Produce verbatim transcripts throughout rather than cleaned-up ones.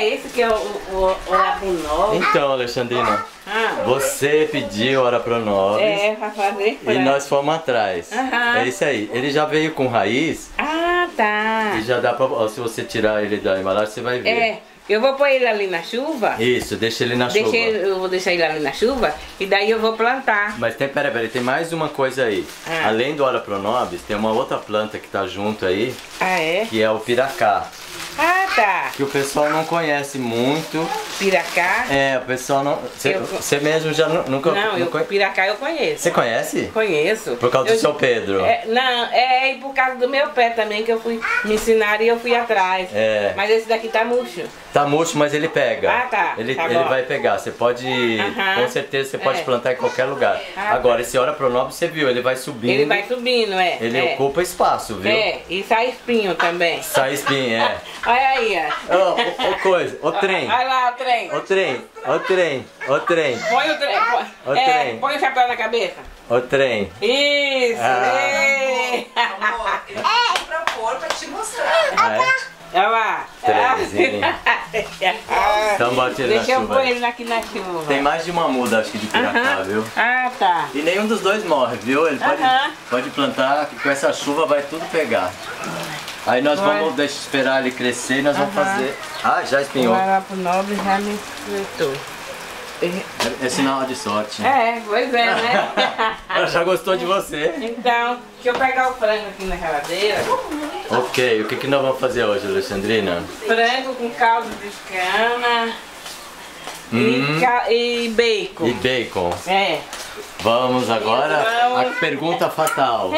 é esse que é o, o, o Ora Pro Nobis? Então, Alexandrina, Ah. você pediu Ora Pro Nobis. É, pra fazer E frango. nós fomos atrás. Aham. É isso aí. Ele já veio com raiz Ah, tá. e já dá pra... ó, se você tirar ele da embalagem, você vai ver. É, eu vou pôr ele ali na chuva. Isso, deixa ele na Deixa chuva. ele- eu vou deixar ele ali na chuva e daí eu vou plantar. Mas tem, pera, pera, tem mais uma coisa aí. Ah. Além do Ora Pro Nobis, tem uma outra planta que tá junto aí, Ah, é? que é o piracá. Ah, tá. Que o pessoal não conhece muito. Piracá? É, o pessoal não... Você, Eu- você mesmo já nu- nunca... Não, eu, conhe- piracá eu conheço. Você conhece? Conheço. Por causa do Eu- seu Pedro. É, não, é e por causa do meu pé também, que eu fui me ensinar e eu fui atrás. É. Mas esse daqui tá murcho. Tá murcho, mas ele pega. Ah, tá. Ele, Tá ele bom. vai pegar. Você pode... Aham. Com certeza você pode É. plantar em qualquer lugar. Ah, Agora, esse Ora Pro Nobis, você viu, ele vai subindo. Ele vai subindo, é. Ele é. ocupa espaço, viu? É, e sai espinho também. Sai espinho, é. Olha aí, ó. Ô, ô, ô, coisa, ô trem. Olha lá o trem. Ô trem, ô trem, ô trem, Põe o trem. Põe, Ô, é, trem. põe o chapéu na cabeça. ô trem. Isso! Ah. Ei. Amor, eu pedi pra pôr pra te mostrar. Ah, é? Olha lá. Trenzinho. Então bote ele na Deixa eu chuva pôr aí. ele aqui na chuva. Tem mais de uma muda, acho que, de piracá, Aham. viu? Ah, tá. E nenhum dos dois morre, viu? Ele pode, Aham. pode plantar, que com essa chuva vai tudo pegar. Aí nós Vai. vamos deixar esperar ele crescer e nós vamos Aham. fazer... Ah, já espinhou. Agora pro nobre já me espetou. É sinal de sorte. É, pois é, né? Ela já gostou de você. Então, deixa eu pegar o frango aqui na geladeira. Ok, o que, que nós vamos fazer hoje, Alexandrina? Frango com caldo de cana Hum. e, ca- e bacon. E bacon. É. Vamos agora Vamos. a pergunta fatal.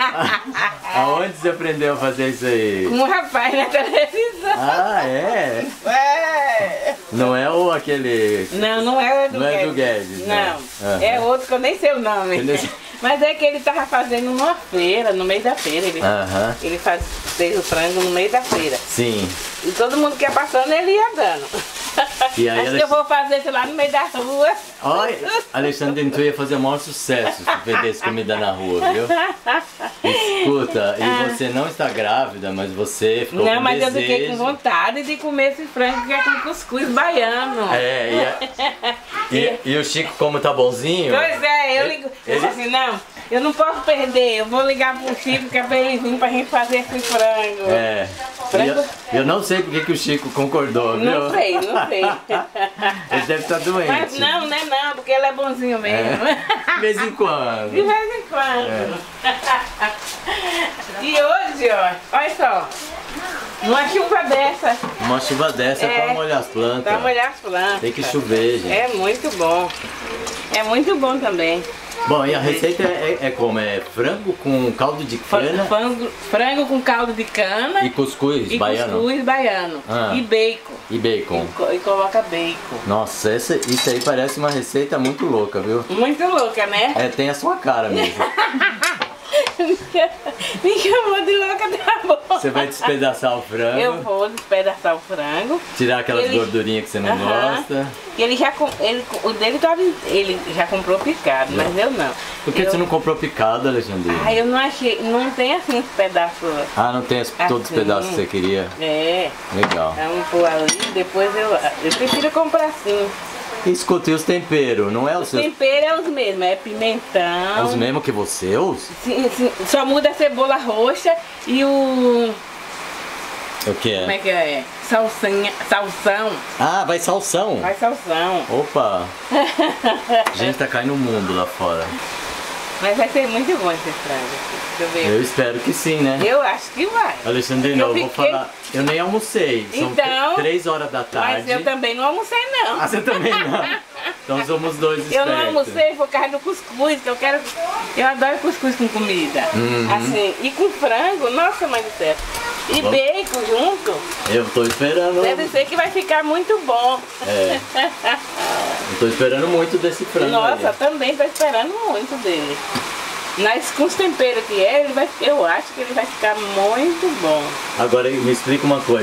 Aonde você aprendeu a fazer isso aí? Com um rapaz na televisão. Ah, é? É. Não é o aquele... Não, não é o do Não é Guedes. do Guedes, né? Não, Aham. é outro que eu nem sei o nome. Eu nem sei. Mas é que ele tava fazendo numa feira, no meio da feira. Ele, Aham. ele faz, fez o frango no meio da feira. Sim. E todo mundo que ia passando, ele ia dando. E aí Acho ele- que eu vou fazer isso lá no meio da rua. Olha, Alexandre, tu ia fazer o maior sucesso se vendesse comida na rua, viu? Escuta, e você não está grávida, mas você ficou Não, com mas eu desejo. fiquei com vontade de comer esse frango que é com cuscuz baiano. É, e, a- e, e o Chico, como tá bonzinho... Pois é, eu Ele- ligo. Eu ele- disse assim, não, eu não posso perder, eu vou ligar pro Chico que é pra ele vir pra gente fazer esse frango. É. E eu, eu não sei porque que o Chico concordou, viu? Não sei, não sei. Ele deve estar doente. Mas não, não é não, porque ele é bonzinho mesmo. É. De vez em De quando. vez em quando. E hoje, ó, olha só, uma chuva dessa, Uma chuva dessa é É. pra molhar as plantas. pra molhar as plantas. Tem que chover, gente. É muito bom. É muito bom também. Bom, e a receita é, é como? É frango com caldo de cana Frango, frango com caldo de cana e cuscuz e baiano cuscuz baiano. Ah. E bacon. e bacon. E, co- e coloca bacon. Nossa, essa, isso aí parece uma receita muito louca, viu? Muito louca, né? É, tem a sua cara mesmo. Me chamou de louca, tá bom. Você vai despedaçar o frango, Eu vou despedaçar o frango. tirar aquelas Ele- gordurinhas que você não Aham. gosta. E ele já com- ele, o dele tava, ele já comprou picado, mas eu não. Por que eu, você não comprou picado, Alexandre? Ah, eu não achei, não tem assim os pedaços. Ah, não tem as- todos os Assim. pedaços que você queria? É, Legal. vamos pôr ali, depois eu, eu prefiro comprar assim. E escuta, e os temperos? Não é os Os seus... temperos é os mesmos, é pimentão. Os mesmos que você usa? Sim, sim, só muda a cebola roxa e o... O que Como é é? que é? Salsinha, salsão. Ah, vai salsão. Vai salsão. Opa! Gente, tá caindo o mundo lá fora. Mas vai ser muito bom esse frango. Deixa eu ver. Eu espero que sim, né? Eu acho que vai. Alexandrina, eu, Eu vou fiquei- falar. Eu nem almocei. São Então, três horas da tarde. Mas eu também não almocei não. Ah, você também não? Então somos dois Eu espertos. não almocei por causa do cuscuz, que eu quero. Eu adoro cuscuz com comida. Uhum. Assim, e com frango, nossa mãe do céu. E Bom. bacon junto. Eu tô esperando. Deve ser que vai ficar muito bom. É. Eu tô esperando muito desse frango. Nossa, aí. também tô esperando muito dele. Mas com os temperos que é, ele vai, eu acho que ele vai ficar muito bom. Agora me explica uma coisa.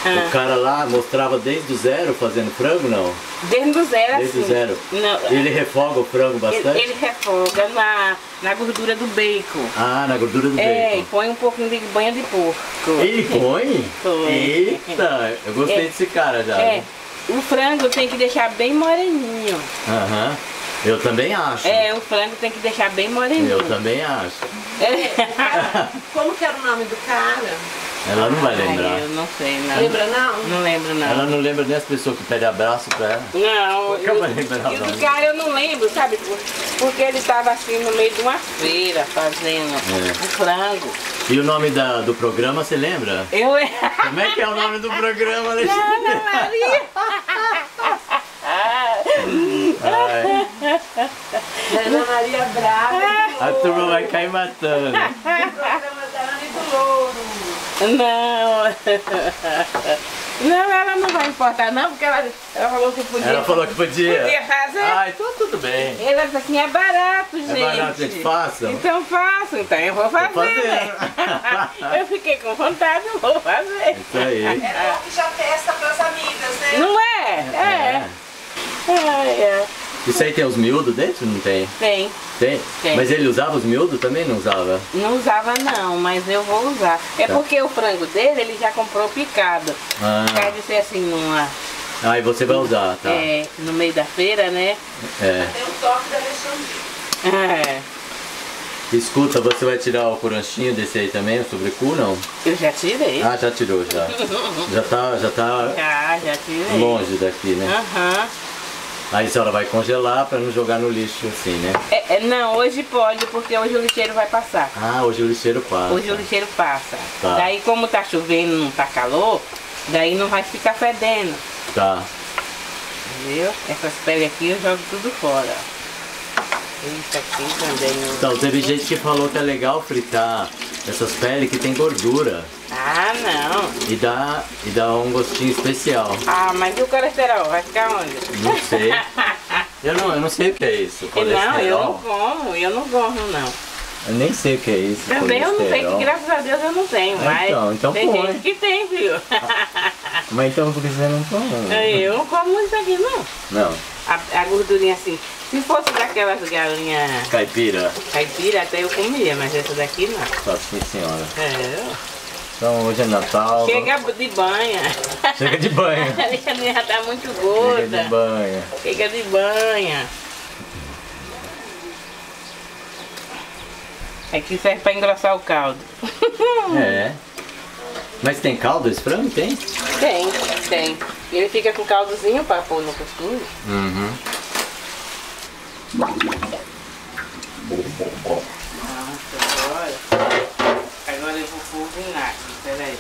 O cara lá mostrava desde o zero fazendo frango, não? Desde o zero, Desde assim. o zero. Não, Ele refoga o frango bastante? ele, ele refoga na, na gordura do bacon. Ah, na gordura do É, e bacon. põe um pouquinho de banha de porco. Ele põe? Põe. Eita, eu gostei É. desse cara já. É, o frango tem que deixar bem moreninho. Aham. Eu também acho. É, o frango tem que deixar bem moreninho. Eu também acho. É. Como que era o nome do cara? Ela não vai Ai, lembrar. eu não sei, não. Lembra não? Não lembro, não. Ela não lembra nem as pessoas que pedem abraço pra ela. Não, Acaba eu, lembrando e o nome. do cara eu não lembro, sabe? por- Porque ele estava assim no meio de uma feira fazendo É. o frango. E o nome da, do programa, você lembra? Eu Como é que é o nome do programa, Alexandre? Ana Maria! Ai, Ana Maria Braga. a turma vai cair matando. O programa da Ana e do Louro. Não, não, ela não vai importar não, porque ela, ela falou que podia. Ela falou que podia. Podia fazer. Ah, então tudo bem. Ela disse assim, é barato, gente. É barato, gente, façam. Então faço, então eu vou fazer. fazendo. né? Eu fiquei com vontade, eu vou fazer. Isso aí. É bom que já testa pras amigas, né? Não é? É. Ai, é. Isso aí tem os miúdos dentro? Não tem? Tem. Tem? Tem. Mas ele usava os miúdos também? Não usava? Não usava não, mas eu vou usar. É Tá. porque o frango dele, ele já comprou picado. Ah. Quer dizer assim, numa, Aí você vai usar, tá? é, no meio da feira, né? É. Tem um toque da Alexandre. É. Escuta, você vai tirar o coranchinho desse aí também, o sobrecu, não? Eu já tirei. Ah, já tirou, já. Já tá, já tá Já, já tirei. longe daqui, né? Aham. Aí a senhora vai congelar pra não jogar no lixo assim, né? É, é, não, hoje pode, porque hoje o lixeiro vai passar. Ah, hoje o lixeiro passa. Hoje o lixeiro passa. Tá. Daí como tá chovendo, não tá calor, daí não vai ficar fedendo. Tá. Entendeu? Essas peles aqui eu jogo tudo fora. Isso aqui também. eu- Então, teve gente que falou que é legal fritar essas peles que tem gordura. Ah, não. E dá, e dá um gostinho especial. Ah, mas e o colesterol? Vai ficar onde? Não sei. Eu não, eu não sei o que é isso. Não, eu não Colesterol. como, eu não como não. Eu nem sei o que é isso. Também eu não sei, que colesterol. graças a Deus eu não tenho, É, mas então, então tem põe. gente que tem, viu? Mas então por que você não come? Eu não como isso aqui não. Não. A, a gordurinha assim, se fosse daquelas galinhas Caipira. caipira até eu comia, mas essa daqui não. Só sim, senhora. É, Então hoje é Natal. chega de banha. Chega de banho. A galinha já tá muito Chega gorda. de banho. Chega de banha. Aqui serve pra engrossar o caldo. É. Mas tem caldo esse frango? Tem? Tem, tem. Ele fica com caldozinho pra pôr no cuscuz. Uhum. Nossa, agora. Agora eu vou pôr o vinagre. Peraí.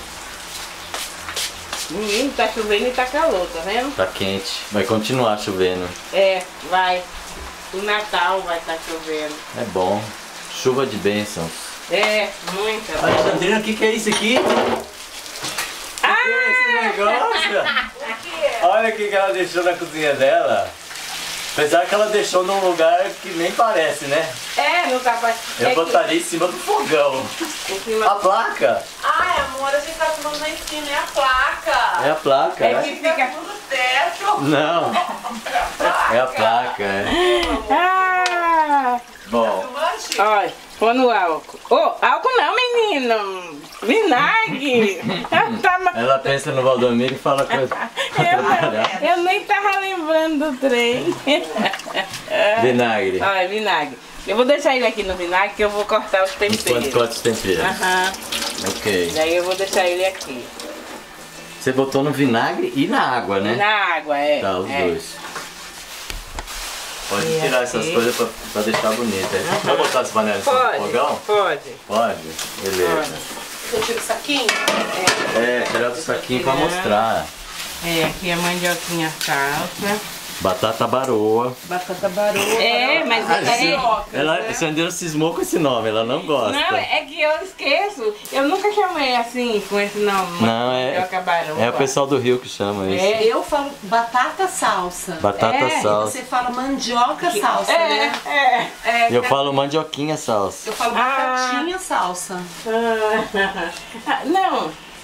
Menino, tá chovendo e tá calor, tá vendo? Tá quente. Vai continuar chovendo. É, vai. O Natal vai estar chovendo. É bom. Chuva de bênçãos. É, muita. Alexandrina, o que, que é isso aqui? Ah! O que é esse negócio? Olha o que que ela deixou na cozinha dela. Apesar que ela deixou num lugar que nem parece, né? É, não tá pra... Eu é botaria em cima do fogão. que, em cima... A placa? Ai, amor, a gente tá tomando na esquina, é a placa. É a placa, É né? que Fica fica... tudo certo. Não, é a placa, é. Ah! Bom, Manche? Olha, põe no álcool. Ô, álcool não, menino. Vinagre. Tá ma- ela pensa no Valdomiro e fala coisa pra eu, trabalhar. não- eu nem tava lembrando do trem. Vinagre. Olha, vinagre. Eu vou deixar ele aqui no vinagre que eu vou cortar os Enquanto temperos. corta os temperos. Aham. Ok. Daí eu vou deixar ele aqui. Você botou no vinagre e na água, né? Na água, é. Tá, os é. dois. Pode E tirar aqui? essas coisas pra, pra deixar bonita. Uhum. Vou botar as panelas no Pode, fogão? pode. Pode? Beleza. Você tira o saquinho? É, tirar do saquinho pra mostrar. É, aqui a mandioquinha salsa. Batata baroa. Batata baroa. É, mas é, Ela, a Sandra cismou com esse nome, ela não gosta. não, é que eu esqueço. Eu nunca chamei assim, com esse nome. Não, é, Mandioca baroa. é o pessoal do Rio que chama isso. É. Eu falo batata salsa. Batata É, salsa. Você fala mandioca salsa, É, né? é. É, Eu falo mandioquinha salsa. eu falo Ah. batatinha salsa. Ah, não,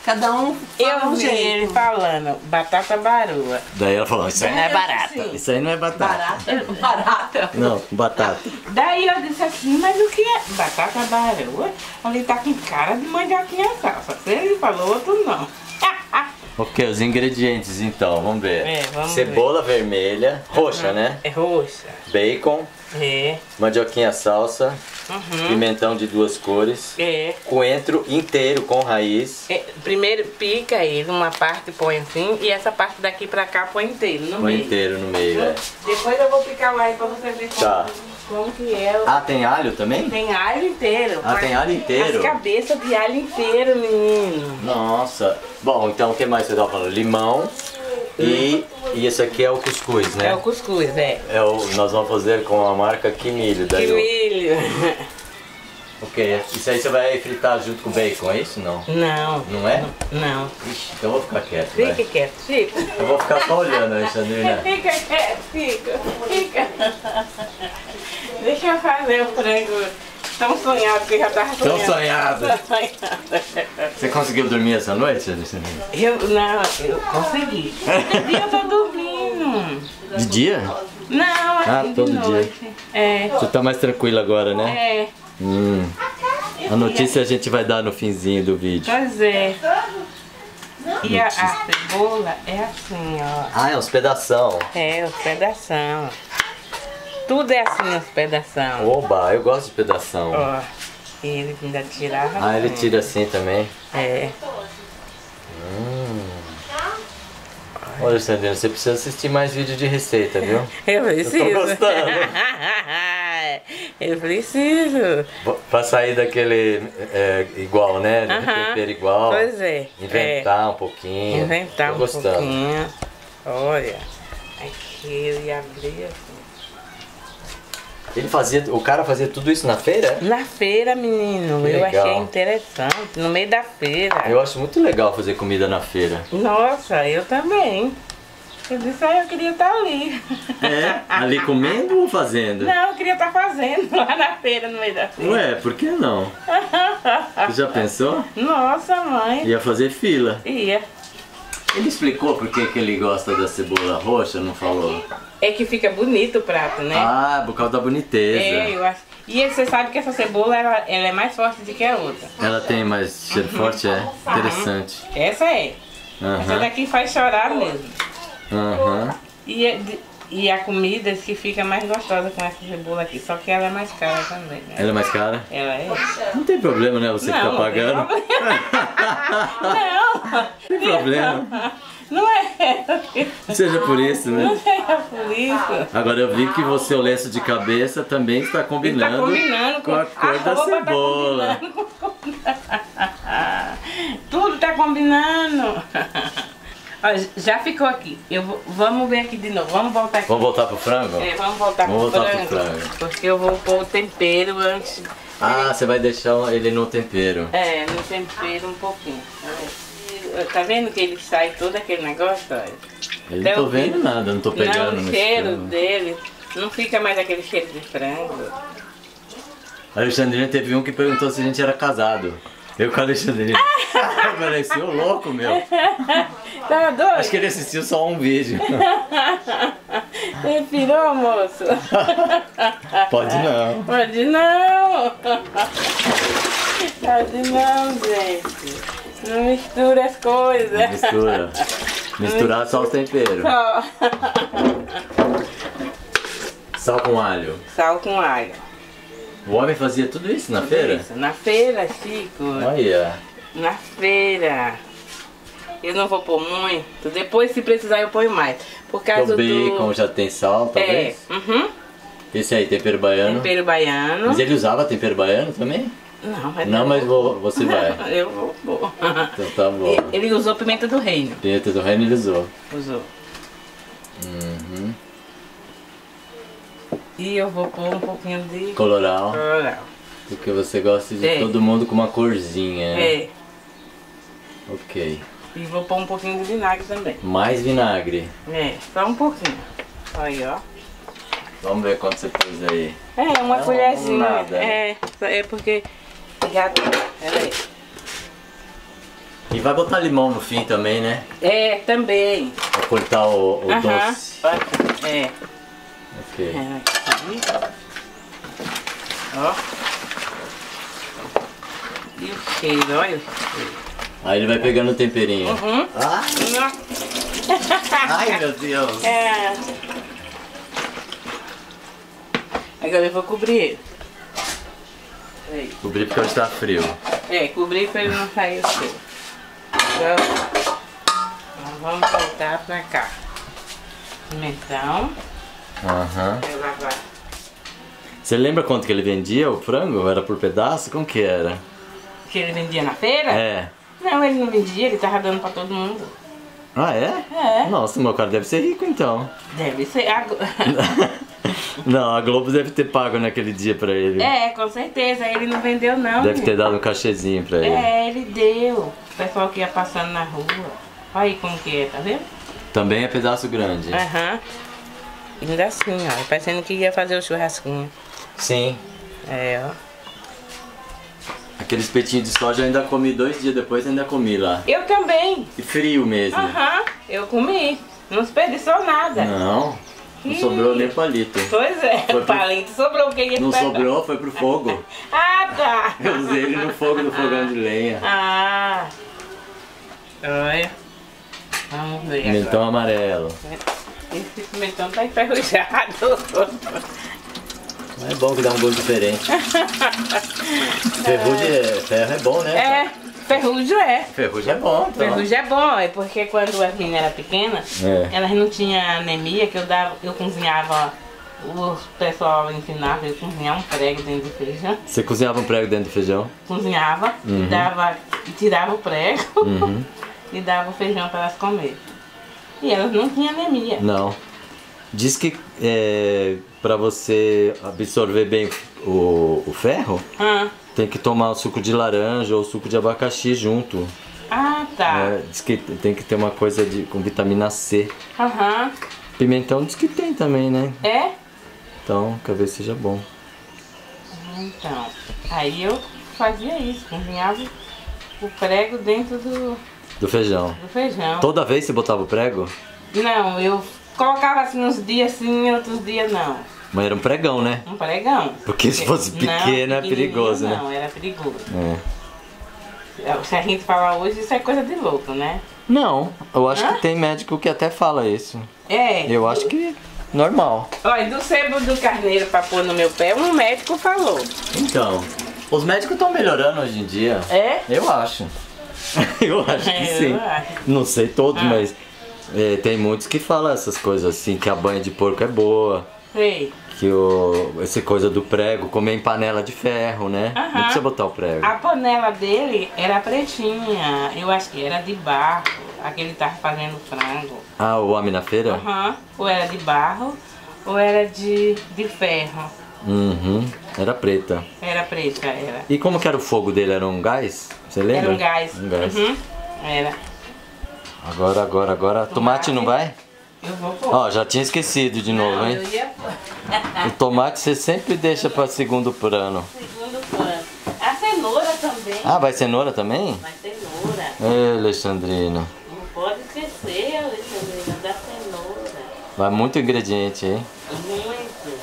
Cada um Eu fala um vi ele jeito. falando, batata baroa. Daí ela falou, isso aí não é barata. Sim. Isso aí não é batata. Barata. Barata. Não, batata. Daí eu disse assim, mas o que é batata baroa? Ele tá com cara de mandioquinha salsa. Se ele falou, outro não. Ok, os ingredientes então, vamos ver. É, vamos Cebola vermelha, roxa, né? É roxa. Bacon, É. mandioquinha salsa, Uhum. pimentão de duas cores, É. coentro inteiro com raiz, É, primeiro pica ele, uma parte põe assim e essa parte daqui pra cá põe inteiro, no põe meio. inteiro no meio, é. Depois eu vou picar o alho pra você ver como, Tá. como que é. Ah, tem alho também? Tem alho inteiro. Ah, tem alho inteiro? As cabeças de alho inteiro, menino. Nossa. Bom, então o que mais você tava falando? Limão e, e esse aqui é o cuscuz, né? É o cuscuz, é. É o, nós vamos fazer com a marca Quimilho. Que Daí eu- milho. Ok, isso aí você vai fritar junto com o bacon, é isso? Não? Não. Não é? Não. Ixi, então eu vou ficar quieto, vai. Fique quieto, fica. Eu vou ficar só olhando, Alexandrina. Fica quieto, fica, fica. Deixa eu fazer o frango tão sonhado que eu já tava Tão sonhando. sonhado. Tão sonhado. Você conseguiu dormir essa noite, Alexandrina? Eu, não, eu consegui. E eu tô dormindo. De dia? Não, Ah, assim, todo de dia. noite. É, Você tá mais tranquila agora, né? é, Hum. A notícia a gente vai dar no finzinho do vídeo. pois é. E a, a cebola é assim, ó. Ah, é uns pedação. É, os pedação. Tudo é assim, os pedação. Oba, eu gosto de pedação. Ó, ele ainda tirava. Ah, ele assim. tira assim também. É. Olha, Alexandrina, você precisa assistir mais vídeo de receita, viu? Eu preciso. gostando. Eu preciso. Pra sair daquele é, igual, né? Do Aham. tempero igual. Pois é. Inventar um pouquinho. Inventar Tô um gostando. pouquinho. Olha. Aqui eu ia abrir assim. Ele fazia, o cara fazia tudo isso na feira? Na feira, menino, Que eu legal. achei interessante. No meio da feira. Eu acho muito legal fazer comida na feira. Nossa, eu também. Eu disse, ah, eu queria estar ali. É? Ali comendo ou fazendo? Não, eu queria estar fazendo lá na feira, no meio da feira. Ué, por que não? Você já pensou? Nossa, mãe. Ia fazer fila. Ia. Ele explicou por que, que ele gosta da cebola roxa, não falou? É que fica bonito o prato, né? Ah, por causa da boniteza. É, eu acho. E você sabe que essa cebola, ela, ela é mais forte do que a outra. Ela tem mais cheiro forte, é? Interessante. Essa é. Essa Aham, daqui faz chorar mesmo. aham. E, é de- e a comida diz que fica mais gostosa com essa cebola aqui. Só que ela é mais cara também, né? Ela é mais cara? Ela é. Não tem problema, né? Você Não, ficar não tem pagando. Não! Tem problema. Não é. Seja por isso, Não né? é por isso. Agora eu vi que o seu lenço de cabeça também está Ele tá combinando, combinando com a cor da roupa cebola. Tá combinando com- Tudo tá combinando. Ó, já ficou aqui. Eu vou, vamos ver aqui de novo. Vamos voltar aqui. Vamos voltar pro frango? É, vamos voltar, Vamos pro, voltar pro frango, frango. Porque eu vou pôr o tempero antes. Ah, você vai deixar ele no tempero. É, no tempero um pouquinho. Tá vendo que ele sai todo aquele negócio? Olha. Eu não Até tô o- vendo nada, não tô pegando Não, o no cheiro frango. dele não fica mais aquele cheiro de frango. A Alexandrina teve um que perguntou se a gente era casado. Eu com a Alexandrina. Parecia um louco, meu. Tá doido? Acho que ele assistiu só um vídeo. Você pirou, moço? Pode não. Pode não! Pode não, gente. Não mistura as coisas. Mistura. Misturar só os temperos. Só. Sal com alho. Sal com alho. O homem fazia tudo isso na feira? Isso, na feira, Chico. Olha. Na feira. Eu não vou pôr muito. Depois, se precisar, eu ponho mais. Por causa O bacon do... já tem sal, É, talvez? uhum. Esse aí, tempero baiano. Tempero baiano. Mas ele usava tempero baiano também? Não, mas Não, eu mas vou. vou, você vai. Eu vou pôr. Então tá bom. Ele usou pimenta do reino. Pimenta do reino ele usou. Usou. Uhum. E eu vou pôr um pouquinho de Coloral. coloral. Porque você gosta de É. todo mundo com uma corzinha. né? É. Ok. E vou pôr um pouquinho de vinagre também. Mais vinagre. É, só um pouquinho. Aí, ó. Vamos ver quanto você pôs aí. É, uma Não, colherzinha. nada. É, é porque já... Peraí. E E vai botar limão no fim também, né? É, também. Pra cortar o, o Aham. doce. É. Ok. É, aqui. Ó. E o cheiro, olha. Aí ele vai pegando o temperinho. Uhum. Ai, ai, meu Deus. É. Agora eu vou cobrir ele. Aí. Cobrir porque hoje tá frio. É, cobrir pra ele não sair o cheiro. Então, nós vamos voltar pra cá. Pimentão. Aham. Eu lavar. Você lembra quanto que ele vendia o frango? Era por pedaço? Como que era? Que ele vendia na feira? É. Não, ele não vendia, ele tava dando pra todo mundo. Ah, é? É. Nossa, meu cara deve ser rico então. Deve ser. Ag- Não, a Globo deve ter pago naquele dia pra ele. É, com certeza. Ele não vendeu, não. Deve ter menino. dado um cachezinho pra ele. É, ele deu. O pessoal que ia passando na rua. Olha aí como que é, tá vendo? Também é pedaço grande. Aham. Ainda assim, ó. Parecendo que ia fazer o churrasquinho. Sim. É, ó. Aquele espetinho de soja eu ainda comi dois dias depois, ainda comi lá. Eu também. E frio mesmo. Aham, eu comi. Não desperdiçou nada. Não, não Ih. sobrou nem palito. Pois é, Foi pro- palito sobrou o que ia Não esperar. sobrou, foi pro fogo. Ah, tá. Eu usei ele no fogo do fogão de lenha. Ah. Olha. Vamos ver Pimentão amarelo. agora. Esse pimentão tá enferrujado. É bom que dá um gosto diferente. Ferrugem é, ferro é bom, né? É, ferrugem é. Ferrugem é bom, então. Ferrugem é bom, é porque quando as meninas eram pequenas, É. elas não tinham anemia, que eu dava, eu cozinhava, o pessoal ensinava eu cozinhar um prego dentro do feijão. Você cozinhava um prego dentro do feijão? Cozinhava Uhum. e dava, e tirava o prego Uhum. e dava o feijão para elas comerem. E elas não tinham anemia. Não. Diz que é, para você absorver bem o, o ferro, Ah, tem que tomar o suco de laranja ou suco de abacaxi junto. ah tá. É, diz que tem que ter uma coisa de, com vitamina C. Aham. Pimentão diz que tem também, né? É? Então, talvez seja bom. Então, aí eu fazia isso, cozinhava o prego dentro do, Do feijão. do feijão. Toda vez você botava o prego? Não, eu colocava assim uns dias sim, outros dias não. Mas era um pregão, né? Um pregão. Porque se fosse Não, pequeno é pequenininho perigoso, né? Não, era perigoso. É. Se a gente falar hoje, isso é coisa de louco, né? Não, eu acho Hã? que tem médico que até fala isso. É. Eu acho que normal. Olha, do sebo do carneiro pra pôr no meu pé, um médico falou. Então, os médicos estão melhorando hoje em dia. É? Eu acho. Eu acho que Eu sim. acho. Não sei todos, Ah. mas é, tem muitos que falam essas coisas assim, que a banha de porco é boa, Sei. que o, essa coisa do prego, comer em panela de ferro, né? Não Aham. precisa botar o prego. A panela dele era pretinha, eu acho que era de barro, aquele tava fazendo frango. Ah, o homem na feira? Aham. Ou era de barro, ou era de, de ferro. Uhum. Era preta. Era preta, era. E como que era o fogo dele? Era um gás? Você lembra? Era um gás. Um gás. Uhum. Era. Agora, agora, agora. Tomate não vai? Eu vou pôr. Ó, já tinha esquecido de novo, Não, hein? eu ia pôr. O tomate você sempre deixa para segundo plano. Segundo plano. A cenoura também. Ah, vai cenoura também? Vai cenoura. Ê, Alexandrina. Não pode esquecer, Alexandrina, da cenoura. Vai muito ingrediente, hein? Muito.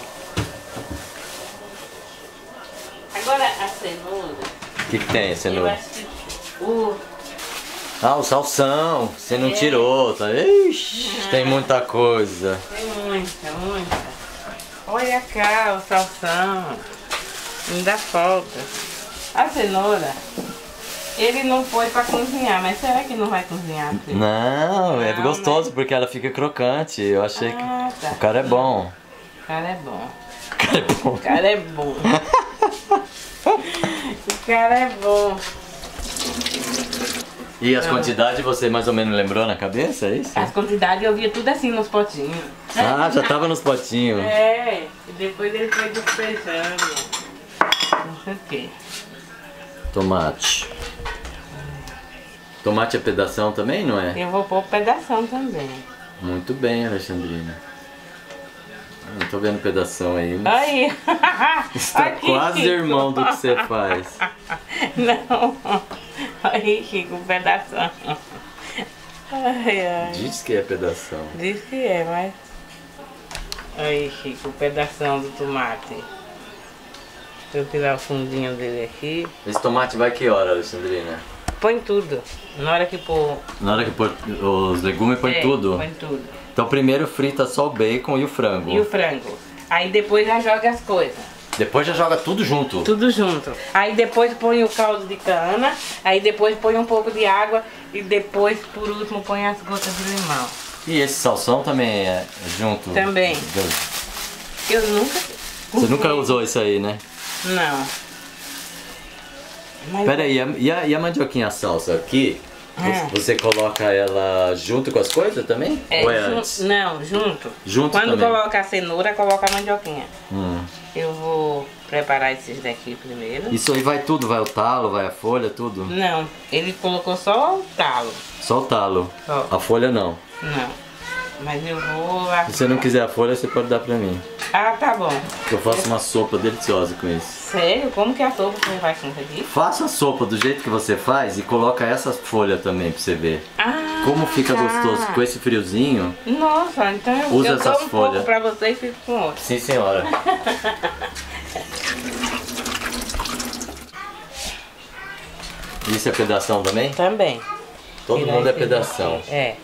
Agora a cenoura. O que, que tem a Eu cenoura? acho que o. Ah, o salsão. Você não É. tirou, tá? Ixi, tem muita coisa. Tem muita, muita. Olha cá o salsão. Ainda falta. A cenoura. Ele não foi pra cozinhar, mas será que não vai cozinhar? Filho? Não, é Não, gostoso porque ela fica crocante. Eu achei que Ah, tá. o cara é bom. O cara é bom. O cara é bom. O cara é bom. O cara é bom. E as quantidades você mais ou menos lembrou na cabeça, é isso? As quantidades eu via tudo assim nos potinhos. Ah, já tava nos potinhos. É, e depois ele foi despejando. Não sei o quê. Tomate. Tomate é pedação também, não é? Eu vou pôr pedação também. Muito bem, Alexandrina. Não tô vendo pedação aí. Mas Aí! está Aqui. quase irmão do que você faz. Não! Aí, Chico, um pedação. Ai, ai. Diz que é pedação. Diz que é, mas... Aí, Chico, um pedação do tomate. Deixa eu tirar o fundinho dele aqui. Esse tomate vai que hora, Alexandrina? Põe tudo. Na hora que pôr... Na hora que pôr os legumes, põe é, tudo? Põe tudo. Então primeiro frita só o bacon e o frango. E o frango. Aí depois já joga as coisas. Depois já joga tudo junto? Tudo junto. Aí depois põe o caldo de cana, aí depois põe um pouco de água e depois, por último, põe as gotas de limão. E esse salsão também é junto? Também. Eu nunca... Você nunca usou isso aí, né? Não. Mas... Pera aí, e a, e a mandioquinha salsa aqui? Ah. Você coloca ela junto com as coisas também? É, Ou é jun- antes? Não, junto. Junto Quando também. coloca a cenoura, coloca a mandioquinha. Hum. Eu vou preparar esses daqui primeiro. Isso aí vai tudo? Vai o talo, vai a folha, tudo? Não, ele colocou só o talo. Só o talo. Só. A folha não. Não. Mas eu vou... Se você não quiser a folha, você pode dar pra mim. Ah, tá bom. Eu faço uma sopa deliciosa com isso. Sério? Como que a sopa você faz com isso aqui? Faça a sopa do jeito que você faz e coloca essa folha também pra você ver. Ah, Como fica tá. gostoso com esse friozinho. Nossa, então eu, Usa eu essas dou um pouco folhas. pra você e fico com outro. Sim, senhora. Isso é pedação também? Também. Todo Tirar mundo é esse pedação. daqui. É.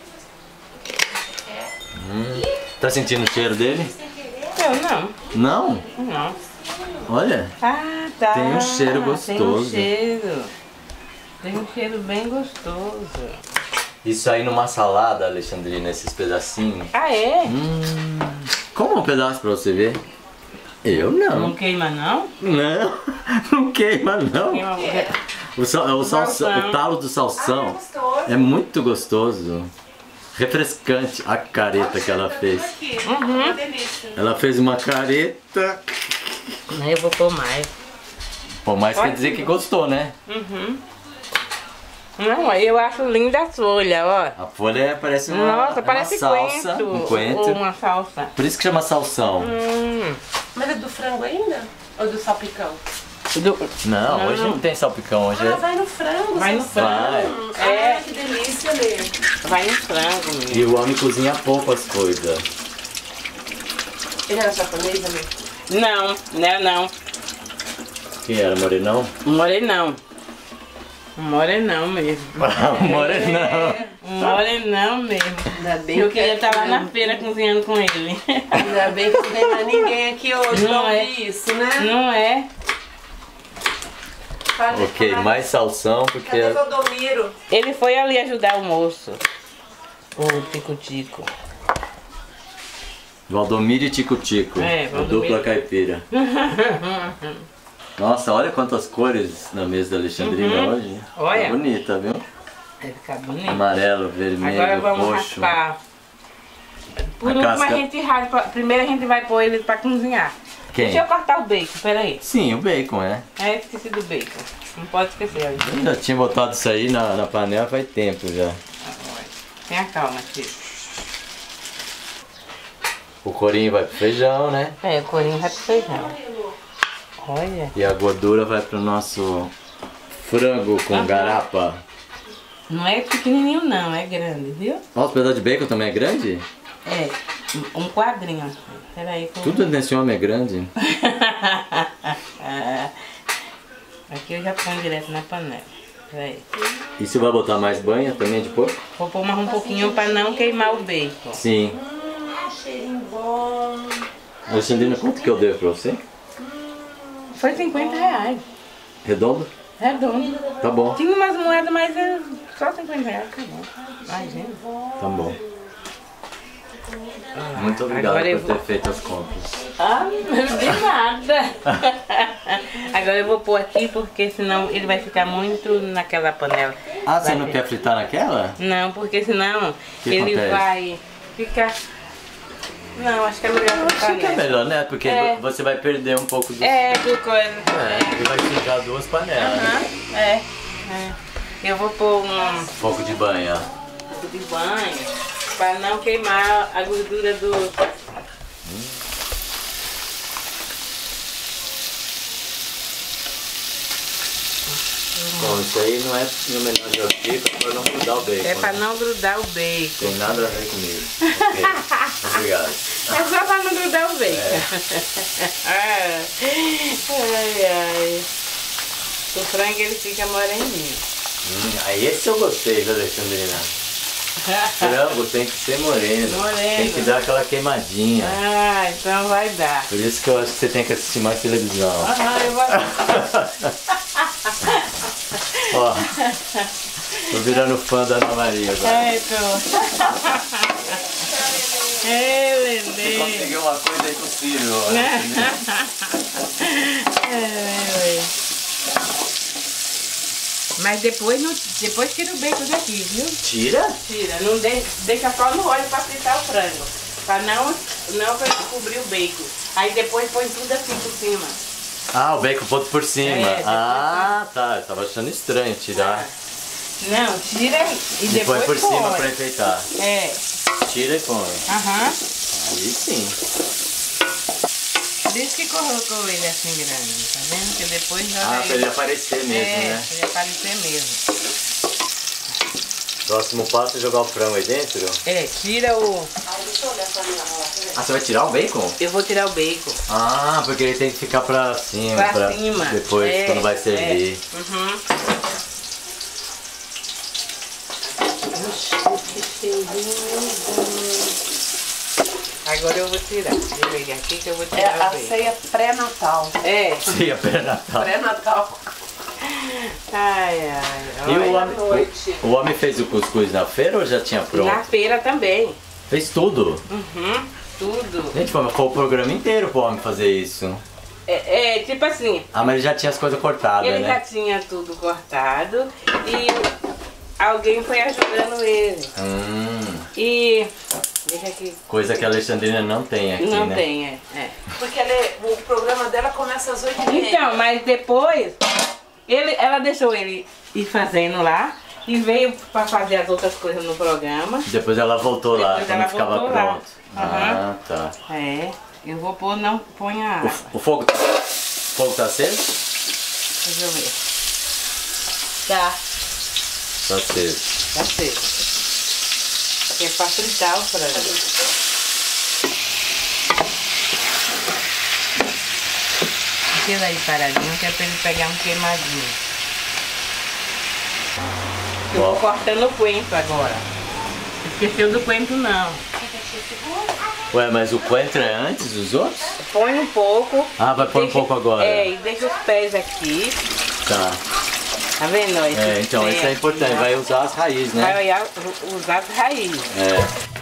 Hum. Tá sentindo o cheiro dele? Eu não. Não? Não. Olha. Ah, tá. Tem um cheiro Tem um gostoso. cheiro. Tem um cheiro bem gostoso. Isso aí numa salada, Alexandrina, esses pedacinhos. Ah, é? Hum. Como um pedaço pra você ver? Eu não. Não queima, não? Não, não queima não. Queima O, sal, o, salsão, Salsão. o talo do salsão é muito gostoso. Refrescante a careta que ela fez. Aqui, Uhum. uma delícia. Ela fez uma careta. Eu vou pôr mais. Pô, mas quer Pode dizer ser. que gostou, né? Uhum. Não, eu acho linda a folha, ó. A folha parece uma, Nossa, é parece uma salsa, coentro. um coentro. Ou uma salsa. Por isso que chama salsão. Hum. Mas é do frango ainda? Ou do salpicão? Do... Não, Não. hoje não tem salpicão, hoje Ah, é... vai no frango. Vai no salsão. frango. Ah, É. que delícia, Lê. Vai no frango, menino. E o homem cozinha pouco as coisas. Ele era japonês, amigo? Não, não, não. Quem era, Morenão? Morenão. Morenão mesmo. Morenão. Morenão mesmo. Ainda bem Eu que queria estar lá na não- feira cozinhando com ele. Ainda bem que não tem mais ninguém aqui hoje Não pra é. ouvir isso, né? Não é? Fala- Ok, fala- mais salsão, porque... Cadê Valdomiro? Ele foi ali ajudar o moço. O Tico-Tico. Valdomiro e Tico Tico, É, a Valdomiro. dupla caipira. Nossa, olha quantas cores na mesa da Alexandrina Uhum. hoje. Olha. Tá bonita, viu? Vai ficar bonito. Amarelo, vermelho, Agora vamos roxo. raspar. Por A último casca- a gente raspa. Primeiro a gente vai pôr ele pra cozinhar. Quem? Deixa eu cortar o bacon, peraí. Sim, o bacon, é. É, esqueci do bacon. Não pode esquecer. ó. Eu já tinha botado isso aí na, na panela faz tempo já. Tenha calma, filho. O corinho vai pro feijão, né? É, o corinho vai pro feijão. Olha. E a gordura vai pro nosso frango com Aham. garapa. Não é pequenininho não, é grande, viu? Ó, os pedaços de bacon também é grande? É, um quadrinho assim. Peraí. que eu- Tudo nesse homem é grande. Aqui eu já ponho direto na panela. Peraí. E você vai botar mais banha também depois? Vou pôr mais um pouquinho pra não queimar o bacon. Sim. Cheirinho bom. Alexandrina, quanto que eu devo pra você? Foi cinquenta reais. Redondo? Redondo. Tá bom, Tinha umas moedas, mas é só cinquenta reais, tá bom. Imagina. tá bom. Muito obrigado Agora eu por vou- ter feito as compras. Ah, de nada. Agora eu vou pôr aqui porque senão ele vai ficar muito naquela panela. Ah, você Vai não fi- quer fritar naquela? Não, porque senão Que ele acontece? vai ficar... Não, acho que é melhor ficar Acho que é nessa. melhor, né? Porque É. você vai perder um pouco do... É, do coisa. É, e vai sujar duas panelas. Aham, é, é. Eu vou pôr um Um pouco de banha. pouco de banho para não queimar a gordura do... Bom, isso aí não é em homenagem ao Chico, é pra não grudar o bacon. É pra né? não grudar o bacon. Tem nada a ver comigo. Ok, obrigado. É só pra não grudar o bacon. É. Ai, ai. O frango ele fica moreninho. Hum, aí esse eu gostei, viu, Alexandrina? Frango tem que ser moreno. Moreno. Tem que dar aquela queimadinha. Ah, então vai dar. Por isso que eu acho que você tem que assistir mais televisão. Ah, eu vou... Ó, tô virando fã da Ana Maria agora. É, tô. É, Você Lelê. conseguiu uma coisa impossível. ó. É, mas depois, não, depois tira o bacon daqui, viu? Tira? Tira, não de, deixa só no óleo pra fritar o frango. Pra não, não pra cobrir o bacon. Aí depois põe tudo assim por cima. Ah, o bacon ponto por cima. É, depois ah, tá. Eu tava achando estranho tirar. Não, tira e E depois põe por cima põe. pra enfeitar. É, Tira e põe. aham. Aí sim. Por isso que colocou ele assim grande, tá vendo? Que depois já Ah, vai... pra ele aparecer mesmo, é, né? pra ele aparecer mesmo. Próximo passo é jogar o frango aí dentro? É, tira o... Ah, você vai tirar o bacon? Eu vou tirar o bacon. Ah, porque ele tem que ficar pra cima. Pra cima. Depois, É, quando vai servir. é. Uhum. Agora eu vou tirar. Deixa eu ver aqui que eu vou É tirar o a bacon. ceia pré-natal. É. Sim, a pré-natal. Pré-natal. Ai, ai. E o Olha. homem, noite. o, o homem fez o cuscuz na feira ou já tinha pronto? Na feira também. Fez tudo. Uhum. Tudo. Gente, foi foi o programa inteiro pro homem fazer isso. É, é, tipo assim, Ah, mas ele já tinha as coisas cortadas, ele já né? tinha tudo cortado e alguém foi ajudando ele. Hum, E. Deixa aqui. coisa que a Alexandrina não tem aqui, Não né? tem, é. é. Porque ela é- o programa dela começa às oito e meia. Então, mas depois ele, ela deixou ele ir fazendo lá e veio pra fazer as outras coisas no programa. Depois ela voltou lá, Depois quando ela ficava voltou lá. pronto. Ah, tá. É, eu vou pôr, não põe a água. O, o fogo tá, o fogo tá aceso? Deixa eu ver. Tá, Tá aceso. tá seco. Que é pra fritar o frango. Tira aí paradinho, que é pra ele pegar um queimadinho. Eu vou cortando o coentro agora. Esqueceu do coentro não. Ué, mas o coentro é antes dos outros? Põe um pouco. Ah, vai pôr um deixa- pouco agora. É, e deixa os pés aqui. Tá. Tá vendo? ó, esses É, então pés isso é aqui, importante, ó. vai usar as raízes, né? Vai olhar- usar as raízes. É.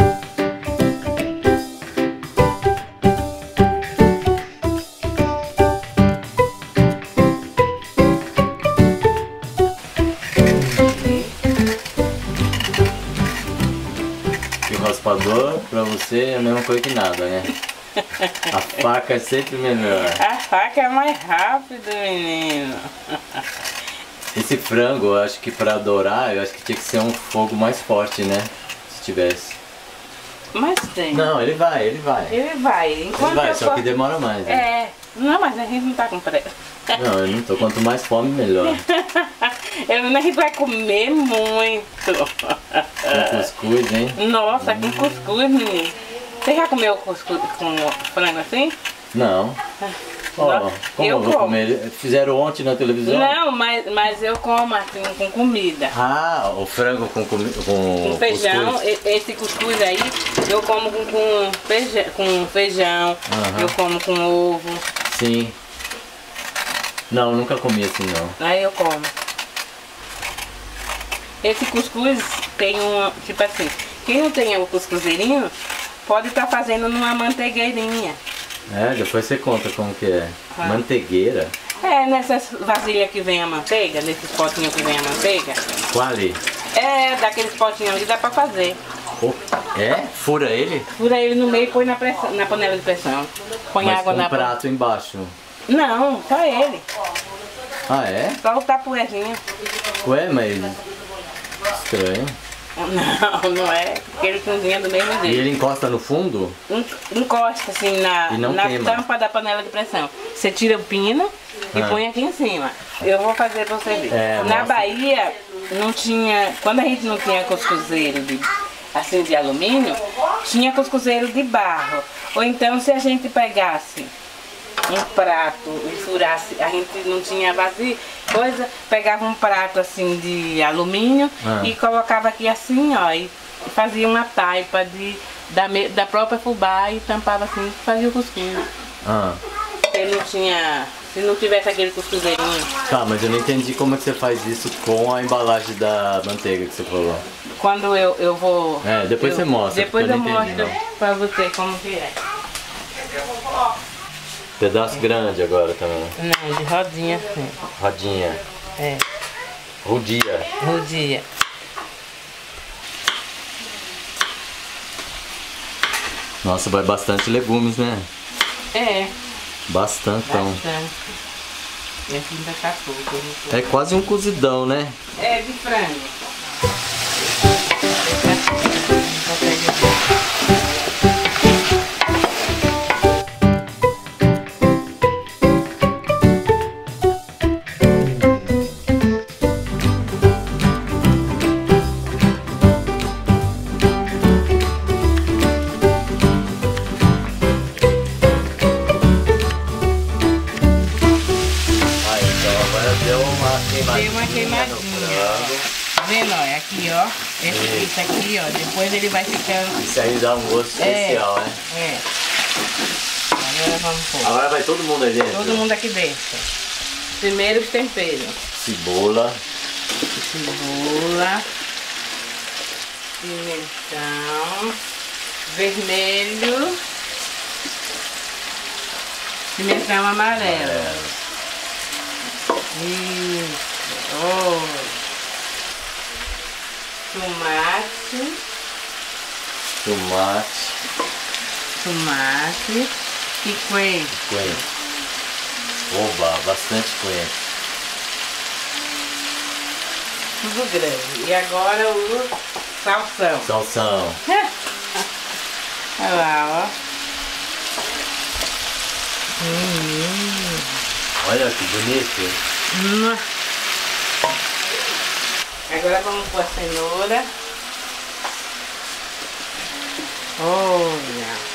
E o raspador pra você é a mesma coisa que nada, né? A faca é sempre melhor. A faca é mais rápida, menino. Esse frango, eu acho que pra dourar, eu acho que tinha que ser um fogo mais forte, né? Se tivesse. Mas tem. Não, ele vai, ele vai. Ele vai. Ele Enquanto vai, eu só que for- demora mais. Né? É. Não, mas a gente não tá com pressa. Não, eu não tô. Quanto mais fome, melhor. A gente vai comer muito. Com cuscuz, hein? Nossa, com cuscuz, menino. Você já comeu cuscuz com frango assim? Não. Ó, como eu Eu vou como. comer? Fizeram ontem na televisão? Não, mas, mas eu como assim com comida. Ah, o frango com, comi com, Com feijão, cuscuz. e- esse cuscuz aí eu como com, com, feijão, com feijão, Aham. eu como com ovo, Sim. Não, nunca comi assim não. aí eu como. Esse cuscuz tem um, tipo assim, quem não tem o cuscuzeirinho, pode estar fazendo numa manteigueirinha. É, depois você conta como que é. Ah. Manteigueira. É, nessas vasilhas que vem a manteiga, nesses potinhos que vem a manteiga, Qual ali? é daqueles potinhos que dá pra fazer. Oh, é? Fura ele? Fura ele no meio e põe na, pressão, na panela de pressão. Põe Mas água com na um prato embaixo. Não, só ele. Ah, é? Só o tapuezinho. Ué, mas... Estranho. Não, não é, porque ele cozinha do mesmo E jeito. ele encosta no fundo? En- Encosta assim na, E não na queima. tampa da panela de pressão. Você tira o pino e Ah. põe aqui em cima. Eu vou fazer pra você ver. É, na mostra. Bahia não tinha, quando a gente não tinha cuscuzeiro de, assim de alumínio, tinha cuscuzeiro de barro. Ou então se a gente pegasse um prato e furasse, a gente não tinha vazio, coisa, pegava um prato assim de alumínio Ah. e colocava aqui assim, ó, e fazia uma taipa de, da, me- da própria fubá e tampava assim, fazia o cuscuz. Ah. Se não tinha, se não tivesse aquele cuscuzeirinho. Tá, mas eu não entendi como é que você faz isso com a embalagem da manteiga que você falou. Quando eu, eu vou... É, depois eu- você mostra, Depois porque eu eu não entendi, mostro pra você como que é. Pedaço grande agora também. Não, de rodinha assim. Rodinha. É, Rodia. rodia. Nossa, vai bastante legumes, né? É, Bastantão. bastante. E aqui ainda tá pouco. eu não tô- É quase um cozidão, né? É de frango. Ah, então agora deu uma queimadinha. Deu uma queimadinha, ó. Tá vendo, ó? Aqui, ó. Esse, isso aqui, ó. Depois ele vai ficando. Isso aí dá um gosto especial, né? É. Agora vamos pôr. Agora vai todo mundo aí dentro. Todo mundo aqui dentro. Primeiro os temperos. Cebola. Cebola. Pimentão. Vermelho. Pimentão amarelo. É, Isso. Oh. Tomate. tomate. Tomate. E coentro. Coentro. Oba, bastante coentro. Tudo grande. E agora o salsão. Salsão. Olha lá, ó. Hum. Olha que bonito. Hum. Agora vamos pôr a cenoura. Olha.